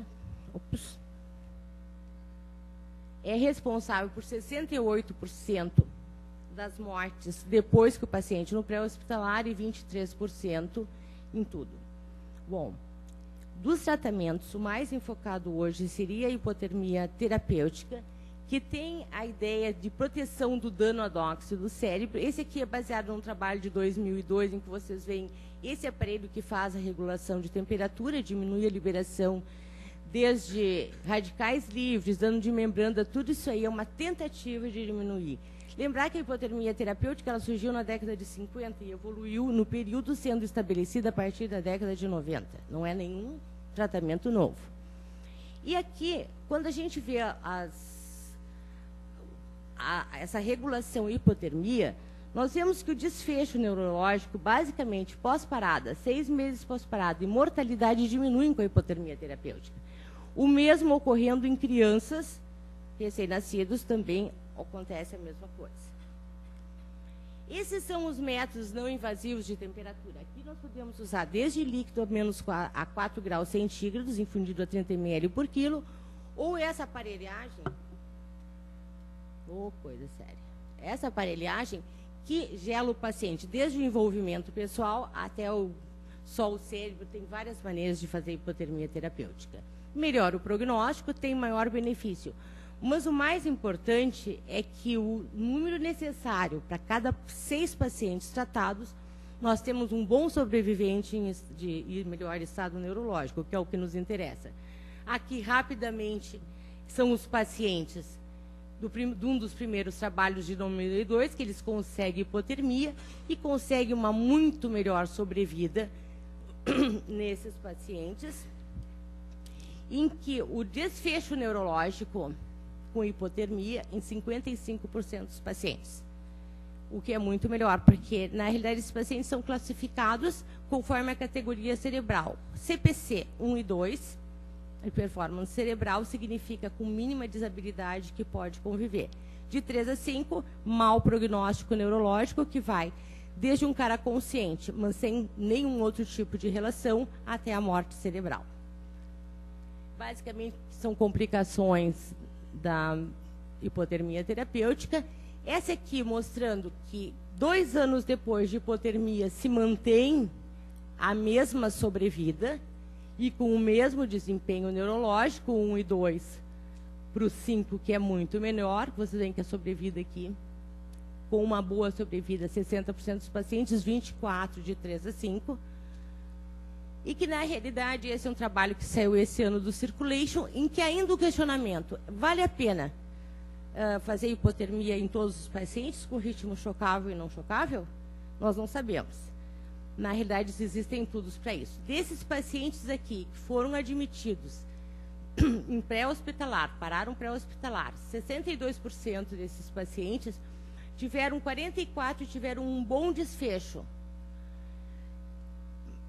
[SPEAKER 5] é responsável por 68% das mortes depois que o paciente no pré-hospitalar e 23% em tudo. Bom, dos tratamentos, o mais enfocado hoje seria a hipotermia terapêutica, que tem a ideia de proteção do dano adóxico do cérebro. Esse aqui é baseado num trabalho de 2002, em que vocês veem esse aparelho que faz a regulação de temperatura, diminui a liberação desde radicais livres, dano de membrana, tudo isso aí é uma tentativa de diminuir. Lembrar que a hipotermia terapêutica ela surgiu na década de 50 e evoluiu no período sendo estabelecida a partir da década de 90. Não é nenhum tratamento novo. E aqui, quando a gente vê essa regulação hipotermia, nós vemos que o desfecho neurológico, basicamente pós-parada, 6 meses pós-parada, e mortalidade diminuem com a hipotermia terapêutica. O mesmo ocorrendo em crianças recém-nascidos, também acontece a mesma coisa. Esses são os métodos não invasivos de temperatura. Aqui nós podemos usar desde líquido a 4 graus centígrados, infundido a 30 ml por quilo, ou essa aparelhagem, coisa séria, essa aparelhagem que gela o paciente desde o envolvimento pessoal até o cérebro, tem várias maneiras de fazer hipotermia terapêutica. Melhora o prognóstico, tem maior benefício. Mas o mais importante é que o número necessário para cada 6 pacientes tratados, nós temos um bom sobrevivente e melhor estado neurológico, que é o que nos interessa. Aqui, rapidamente, são os pacientes de um dos primeiros trabalhos de 2002, que eles conseguem hipotermia e conseguem uma muito melhor sobrevida nesses pacientes, em que o desfecho neurológico com hipotermia em 55% dos pacientes, o que é muito melhor, porque, na realidade, esses pacientes são classificados conforme a categoria cerebral. CPC 1 e 2, a performance cerebral, significa com mínima desabilidade que pode conviver. De 3 a 5, mau prognóstico neurológico, que vai desde um cara consciente, mas sem nenhum outro tipo de relação, até a morte cerebral. Basicamente, são complicações da hipotermia terapêutica. Essa aqui mostrando que 2 anos depois de hipotermia se mantém a mesma sobrevida e com o mesmo desempenho neurológico, 1 e 2 para o 5, que é muito menor. Vocês veem que a sobrevida aqui, com uma boa sobrevida, 60% dos pacientes, 24% de 3 a 5. E que, na realidade, esse é um trabalho que saiu esse ano do Circulation, em que ainda o questionamento, vale a pena fazer hipotermia em todos os pacientes com ritmo chocável e não chocável? Nós não sabemos. Na realidade, existem estudos para isso. Desses pacientes aqui que foram admitidos em pré-hospitalar, pararam pré-hospitalar, 62% desses pacientes tiveram 44% tiveram um bom desfecho.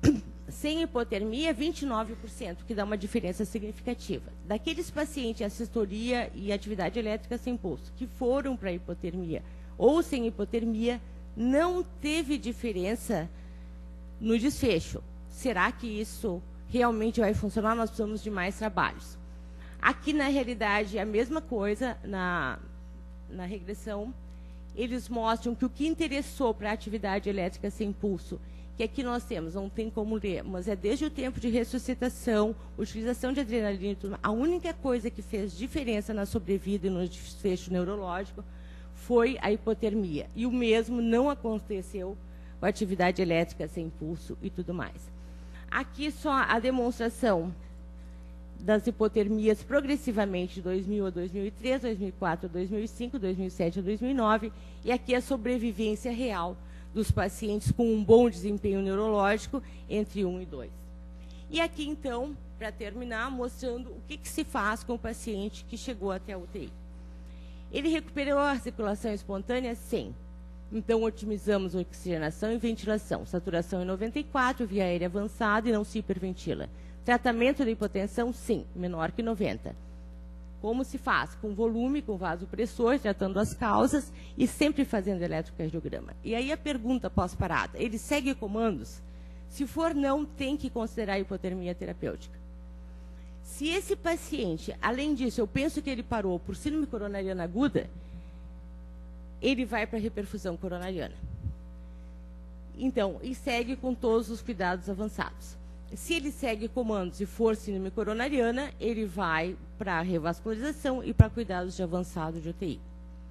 [SPEAKER 5] sem hipotermia, 29%, que dá uma diferença significativa. Daqueles pacientes em assistolia e atividade elétrica sem pulso, que foram para hipotermia ou sem hipotermia, não teve diferença no desfecho. Será que isso realmente vai funcionar? Nós precisamos de mais trabalhos. Aqui, na realidade, é a mesma coisa, na regressão, eles mostram que o que interessou para a atividade elétrica sem pulso, que aqui nós temos, não tem como ler, mas é desde o tempo de ressuscitação, utilização de adrenalina e tudo, a única coisa que fez diferença na sobrevida e no desfecho neurológico foi a hipotermia. E o mesmo não aconteceu com a atividade elétrica sem pulso e tudo mais. Aqui só a demonstração das hipotermias progressivamente de 2000 a 2003, 2004 a 2005, 2007 a 2009, e aqui a sobrevivência real dos pacientes com um bom desempenho neurológico entre 1 e 2. E aqui, então, para terminar, mostrando o que se faz com o paciente que chegou até a UTI. Ele recuperou a circulação espontânea? Sim. Então, otimizamos a oxigenação e ventilação. Saturação em 94, via aérea avançada e não se hiperventila. Tratamento da hipotensão? Sim, menor que 90. Como se faz? Com volume, com vasopressor, tratando as causas e sempre fazendo eletrocardiograma. E aí a pergunta pós-parada, ele segue comandos? Se for não, tem que considerar a hipotermia terapêutica. Se esse paciente, além disso, eu penso que ele parou por síndrome coronariana aguda, ele vai para a reperfusão coronariana. Então, e segue com todos os cuidados avançados. Se ele segue comandos e for síndrome coronariana, ele vai para a revascularização e para cuidados de avançado de UTI.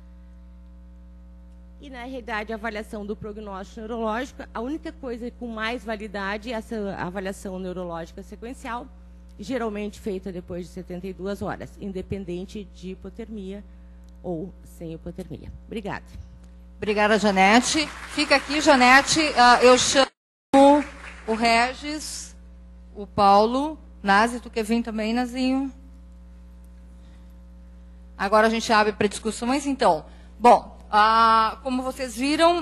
[SPEAKER 5] E, na realidade, a avaliação do prognóstico neurológico, a única coisa com mais validade é essa avaliação neurológica sequencial, geralmente feita depois de 72 horas, independente de hipotermia ou sem hipotermia. Obrigada.
[SPEAKER 2] Obrigada, Janete. Fica aqui, Janete. Eu chamo o Regis, o Paulo. Nazi, tu quer vir também, Nazinho? Agora a gente abre para discussões, então. Bom, como vocês viram,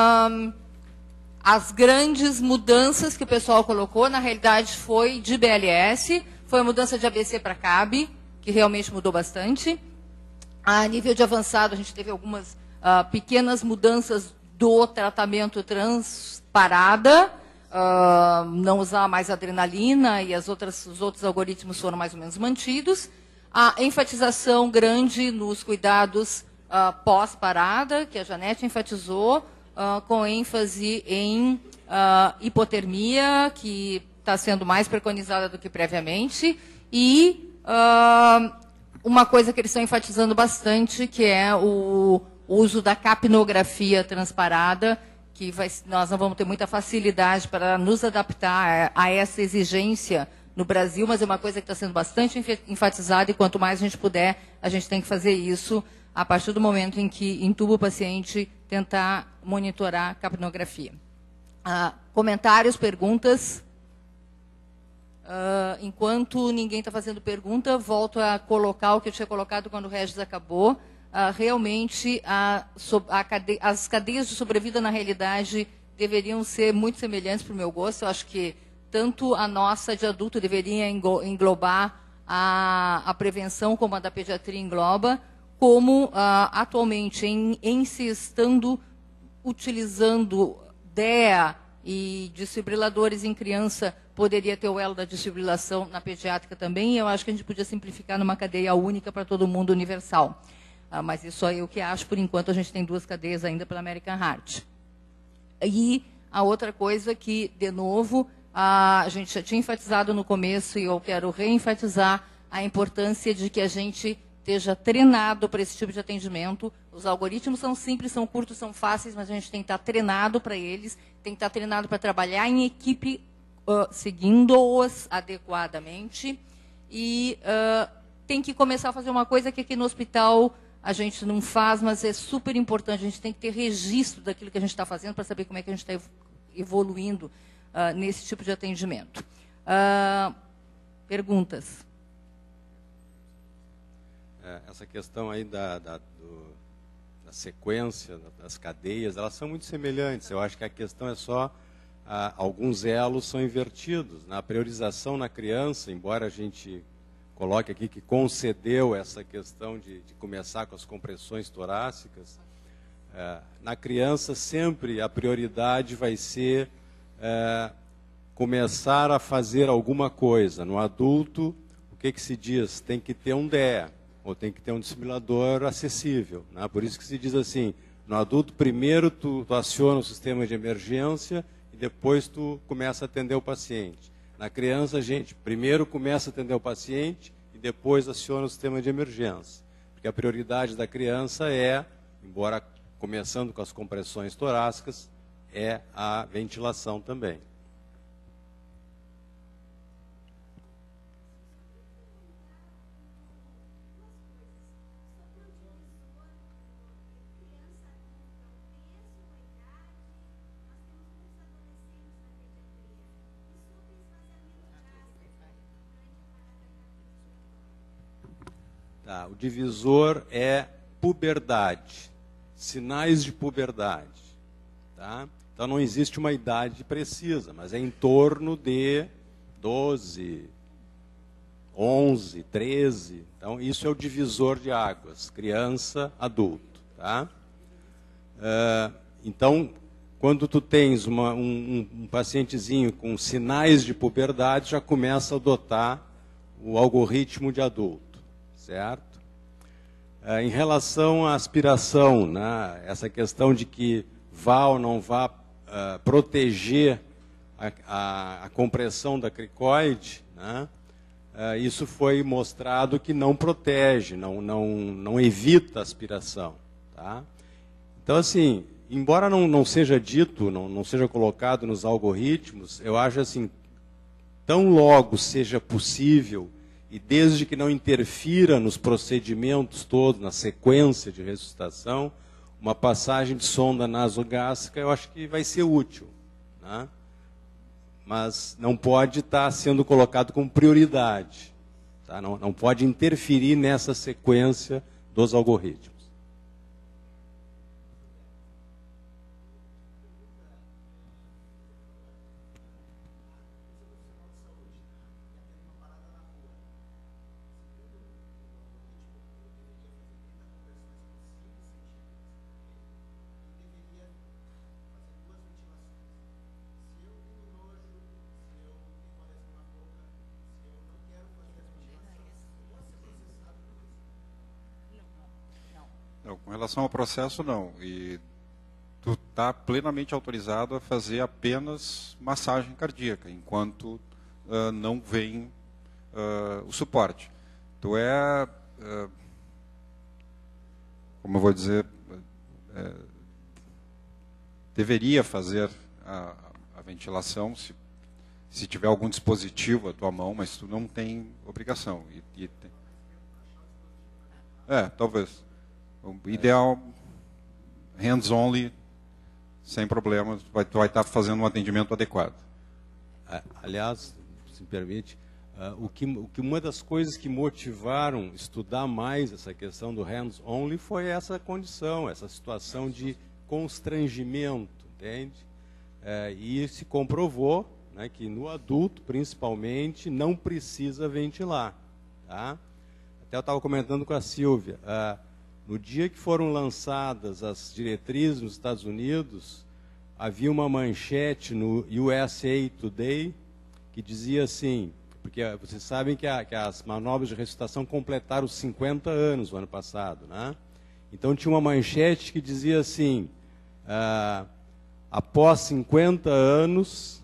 [SPEAKER 2] as grandes mudanças que o pessoal colocou, na realidade, foi de BLS, foi a mudança de ABC para CAB, que realmente mudou bastante. A nível de avançado, a gente teve algumas pequenas mudanças do tratamento transparada, não usar mais adrenalina e os outros algoritmos foram mais ou menos mantidos. A enfatização grande nos cuidados pós-parada, que a Janete enfatizou, com ênfase em hipotermia, que está sendo mais preconizada do que previamente, e uma coisa que eles estão enfatizando bastante, que é o uso da capnografia transparada, que nós não vamos ter muita facilidade para nos adaptar a essa exigência no Brasil, mas é uma coisa que está sendo bastante enfatizada, e quanto mais a gente puder, a gente tem que fazer isso a partir do momento em que intuba o paciente, tentar monitorar a capnografia. Comentários, perguntas? Enquanto ninguém está fazendo pergunta, volto a colocar o que eu tinha colocado quando o Regis acabou. Realmente, as cadeias de sobrevida, na realidade, deveriam ser muito semelhantes para o meu gosto. Eu acho que tanto a nossa de adulto deveria englobar a prevenção, como a da pediatria engloba, como atualmente, em se estando utilizando DEA e desfibriladores em criança, poderia ter o elo da desfibrilação na pediátrica também, e eu acho que a gente podia simplificar numa cadeia única para todo mundo, universal. Mas isso é eu que acho, por enquanto a gente tem 2 cadeias ainda pela American Heart. E a outra coisa que, de novo, a gente já tinha enfatizado no começo, e eu quero reenfatizar a importância de que a gente esteja treinado para esse tipo de atendimento. Os algoritmos são simples, são curtos, são fáceis, mas a gente tem que estar treinado para eles, tem que estar treinado para trabalhar em equipe, seguindo-os adequadamente, e tem que começar a fazer uma coisa que aqui no hospital a gente não faz, mas é super importante. A gente tem que ter registro daquilo que a gente está fazendo para saber como é que a gente está evoluindo nesse tipo de atendimento. Perguntas?
[SPEAKER 4] Essa questão aí da sequência, das cadeias, elas são muito semelhantes. Eu acho que a questão é só alguns elos são invertidos. Na priorização na criança, embora a gente coloque aqui que concedeu essa questão de começar com as compressões torácicas, na criança sempre a prioridade vai ser começar a fazer alguma coisa. No adulto, o que se diz? Tem que ter um DE, ou tem que ter um desfibrilador acessível, né? Por isso que se diz assim, no adulto, primeiro tu aciona o sistema de emergência e depois tu começa a atender o paciente. Na criança, a gente primeiro começa a atender o paciente e depois aciona o sistema de emergência. Porque a prioridade da criança é, embora começando com as compressões torácicas, é a ventilação também. Tá, o divisor é puberdade, sinais de puberdade. Tá? Então não existe uma idade precisa, mas é em torno de 12, 11, 13. Então isso é o divisor de águas, criança, adulto. Tá? Então, quando tu tens um pacientezinho com sinais de puberdade, já começa a adotar o algoritmo de adulto. Certo? Em relação à aspiração, né, essa questão de que vá ou não vá proteger a compressão da cricoide, né, isso foi mostrado que não protege, não evita a aspiração. Tá? Então, assim, embora não seja dito, não seja colocado nos algoritmos, eu acho assim, tão logo seja possível, e desde que não interfira nos procedimentos todos, na sequência de ressuscitação, uma passagem de sonda nasogástrica eu acho que vai ser útil. Né? Mas não pode estar sendo colocado como prioridade. Tá? Não pode interferir nessa sequência dos algoritmos.
[SPEAKER 3] Com relação ao processo, não. E tu está plenamente autorizado a fazer apenas massagem cardíaca, enquanto não vem o suporte. Tu como eu vou dizer, deveria fazer a ventilação se tiver algum dispositivo à tua mão, mas tu não tem obrigação. Talvez. O ideal, hands-only, sem problemas, tu vai estar fazendo um atendimento adequado.
[SPEAKER 4] Aliás, se me permite, uma das coisas que motivaram estudar mais essa questão do hands-only foi essa condição, essa situação de constrangimento, entende? E se comprovou, né, que no adulto, principalmente, não precisa ventilar. Tá? Até eu estava comentando com a Silvia, no dia que foram lançadas as diretrizes nos Estados Unidos, havia uma manchete no USA Today que dizia assim, porque vocês sabem que as manobras de ressuscitação completaram 50 anos no ano passado, né? Então tinha uma manchete que dizia assim, após 50 anos,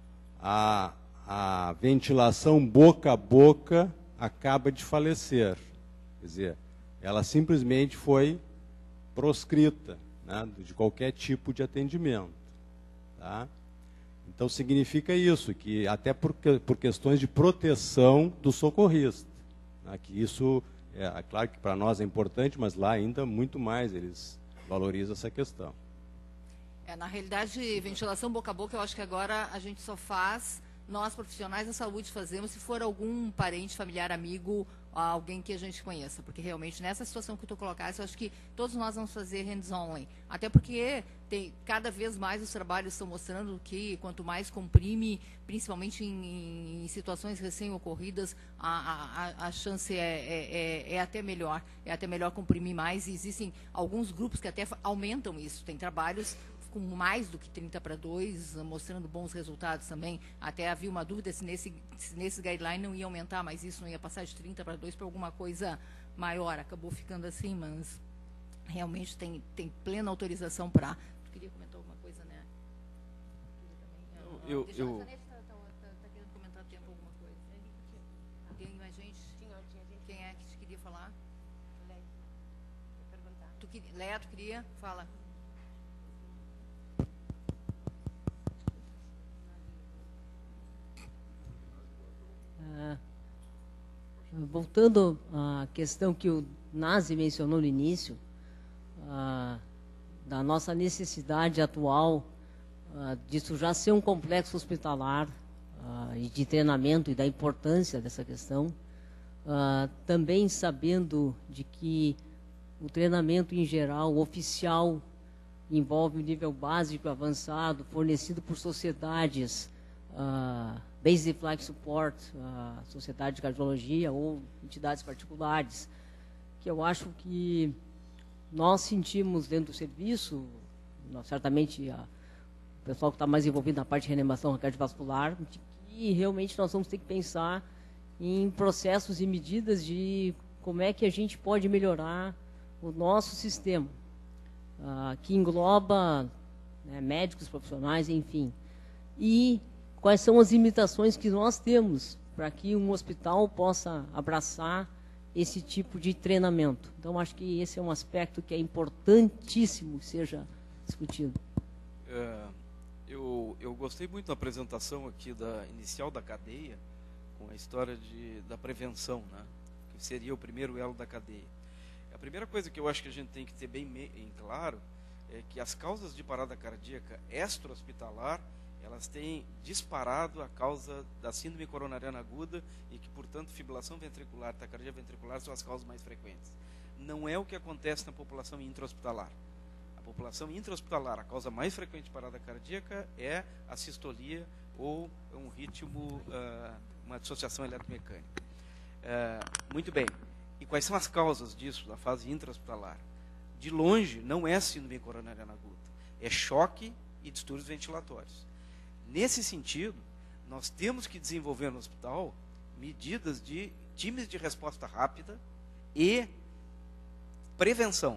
[SPEAKER 4] a ventilação boca a boca acaba de falecer. Quer dizer, ela simplesmente foi proscrita, né, de qualquer tipo de atendimento. Tá? Então significa isso, que até por questões de proteção do socorrista. Né, que isso, claro que para nós é importante, mas lá ainda muito mais eles valorizam essa questão.
[SPEAKER 2] Na realidade, ventilação boca a boca, eu acho que agora a gente só faz, nós profissionais da saúde fazemos, se for algum parente, familiar, amigo, alguém que a gente conheça, porque realmente nessa situação que tu colocaste, eu acho que todos nós vamos fazer hands-on, até porque cada vez mais os trabalhos estão mostrando que quanto mais comprime, principalmente em situações recém-ocorridas, a chance é até melhor comprimir mais, e existem alguns grupos que até aumentam isso, tem trabalhos com mais do que 30:2, mostrando bons resultados também. Até havia uma dúvida se nesse guideline não ia aumentar, mas isso não ia passar de 30:2 para alguma coisa maior. Acabou ficando assim, mas realmente tem plena autorização para... Tu queria comentar alguma coisa, né? Deixa eu... Tá querendo comentar a tempo alguma coisa. Tem mais gente? Quem é que queria falar? Leia, tu queria? Fala.
[SPEAKER 6] Voltando à questão que o Nazi mencionou no início, da nossa necessidade atual disso já ser um complexo hospitalar e de treinamento, e da importância dessa questão, também sabendo de que o treinamento em geral, oficial, envolve um nível básico avançado, fornecido por sociedades, Basic Flight Support, Sociedade de Cardiologia ou entidades particulares, que eu acho que nós sentimos dentro do serviço, certamente o pessoal que está mais envolvido na parte de reanimação cardiovascular, de que realmente nós vamos ter que pensar em processos e medidas de como é que a gente pode melhorar o nosso sistema, que engloba, né, médicos, profissionais, enfim, e quais são as limitações que nós temos para que um hospital possa abraçar esse tipo de treinamento. Então, acho que esse é um aspecto que é importantíssimo que seja discutido.
[SPEAKER 1] Eu gostei muito da apresentação aqui inicial da cadeia, com a história da prevenção, né, que seria o primeiro elo da cadeia. A primeira coisa que eu acho que a gente tem que ter bem claro é que as causas de parada cardíaca extra-hospitalar, elas têm disparado a causa da síndrome coronariana aguda e que, portanto, fibrilação ventricular, taquicardia ventricular são as causas mais frequentes. Não é o que acontece na população intra-hospitalar. A população intra-hospitalar, a causa mais frequente de parada cardíaca é a sistolia ou um ritmo, uma dissociação eletromecânica. Muito bem. E quais são as causas disso, da fase intra-hospitalar? De longe, não é síndrome coronariana aguda. É choque e distúrbios ventilatórios. Nesse sentido, nós temos que desenvolver no hospital medidas de times de resposta rápida e prevenção.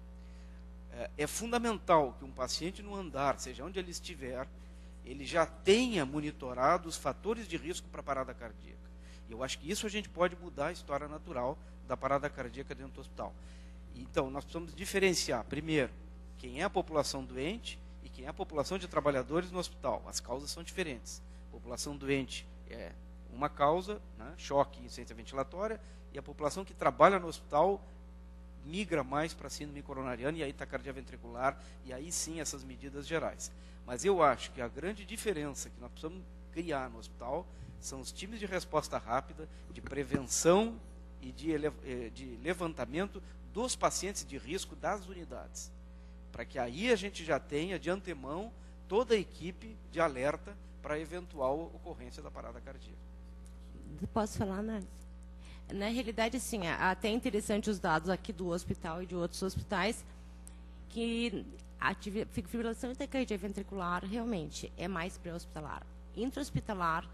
[SPEAKER 1] É fundamental que um paciente no andar, seja onde ele estiver, ele já tenha monitorado os fatores de risco para parada cardíaca. E eu acho que isso a gente pode mudar a história natural da parada cardíaca dentro do hospital. Então, nós precisamos diferenciar, primeiro, quem é a população doente e quem é a população de trabalhadores no hospital. As causas são diferentes. A população doente é uma causa, né, choque e insuficiência ventilatória, e a população que trabalha no hospital migra mais para a síndrome coronariana, e aí taquicardia ventricular, e aí sim essas medidas gerais. Mas eu acho que a grande diferença que nós precisamos criar no hospital são os times de resposta rápida, de prevenção e de levantamento dos pacientes de risco das unidades, para que aí a gente já tenha de antemão toda a equipe de alerta para a eventual ocorrência da parada cardíaca.
[SPEAKER 5] Posso falar, Nancy? Na realidade, sim, até interessante os dados aqui do hospital e de outros hospitais, que a fibrilação e taquicardia ventricular realmente é mais pré-hospitalar. Intra-hospitalar,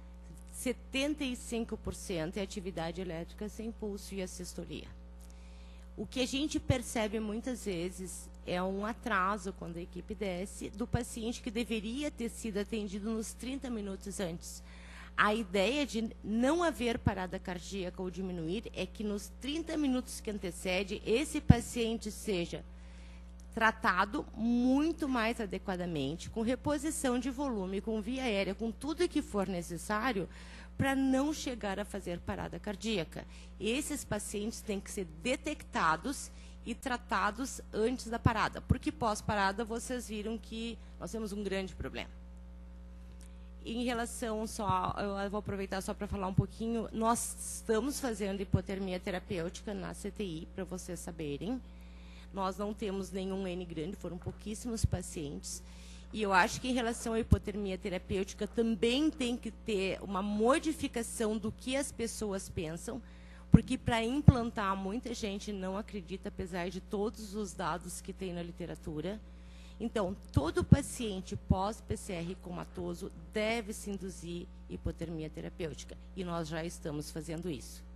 [SPEAKER 5] 75% é atividade elétrica sem pulso e assistolia. O que a gente percebe muitas vezes é um atraso, quando a equipe desce, do paciente que deveria ter sido atendido nos 30 minutos antes. A ideia de não haver parada cardíaca ou diminuir é que nos 30 minutos que antecede, esse paciente seja tratado muito mais adequadamente, com reposição de volume, com via aérea, com tudo que for necessário, para não chegar a fazer parada cardíaca. Esses pacientes têm que ser detectados e tratados antes da parada, porque pós-parada vocês viram que nós temos um grande problema. em relação só, eu vou aproveitar só para falar um pouquinho, nós estamos fazendo hipotermia terapêutica na CTI, para vocês saberem. Nós não temos nenhum N grande, foram pouquíssimos pacientes. E eu acho que em relação à hipotermia terapêutica também tem que ter uma modificação do que as pessoas pensam, porque para implantar muita gente não acredita, apesar de todos os dados que tem na literatura. Então, todo paciente pós-PCR comatoso deve se induzir hipotermia terapêutica. E nós já estamos fazendo isso.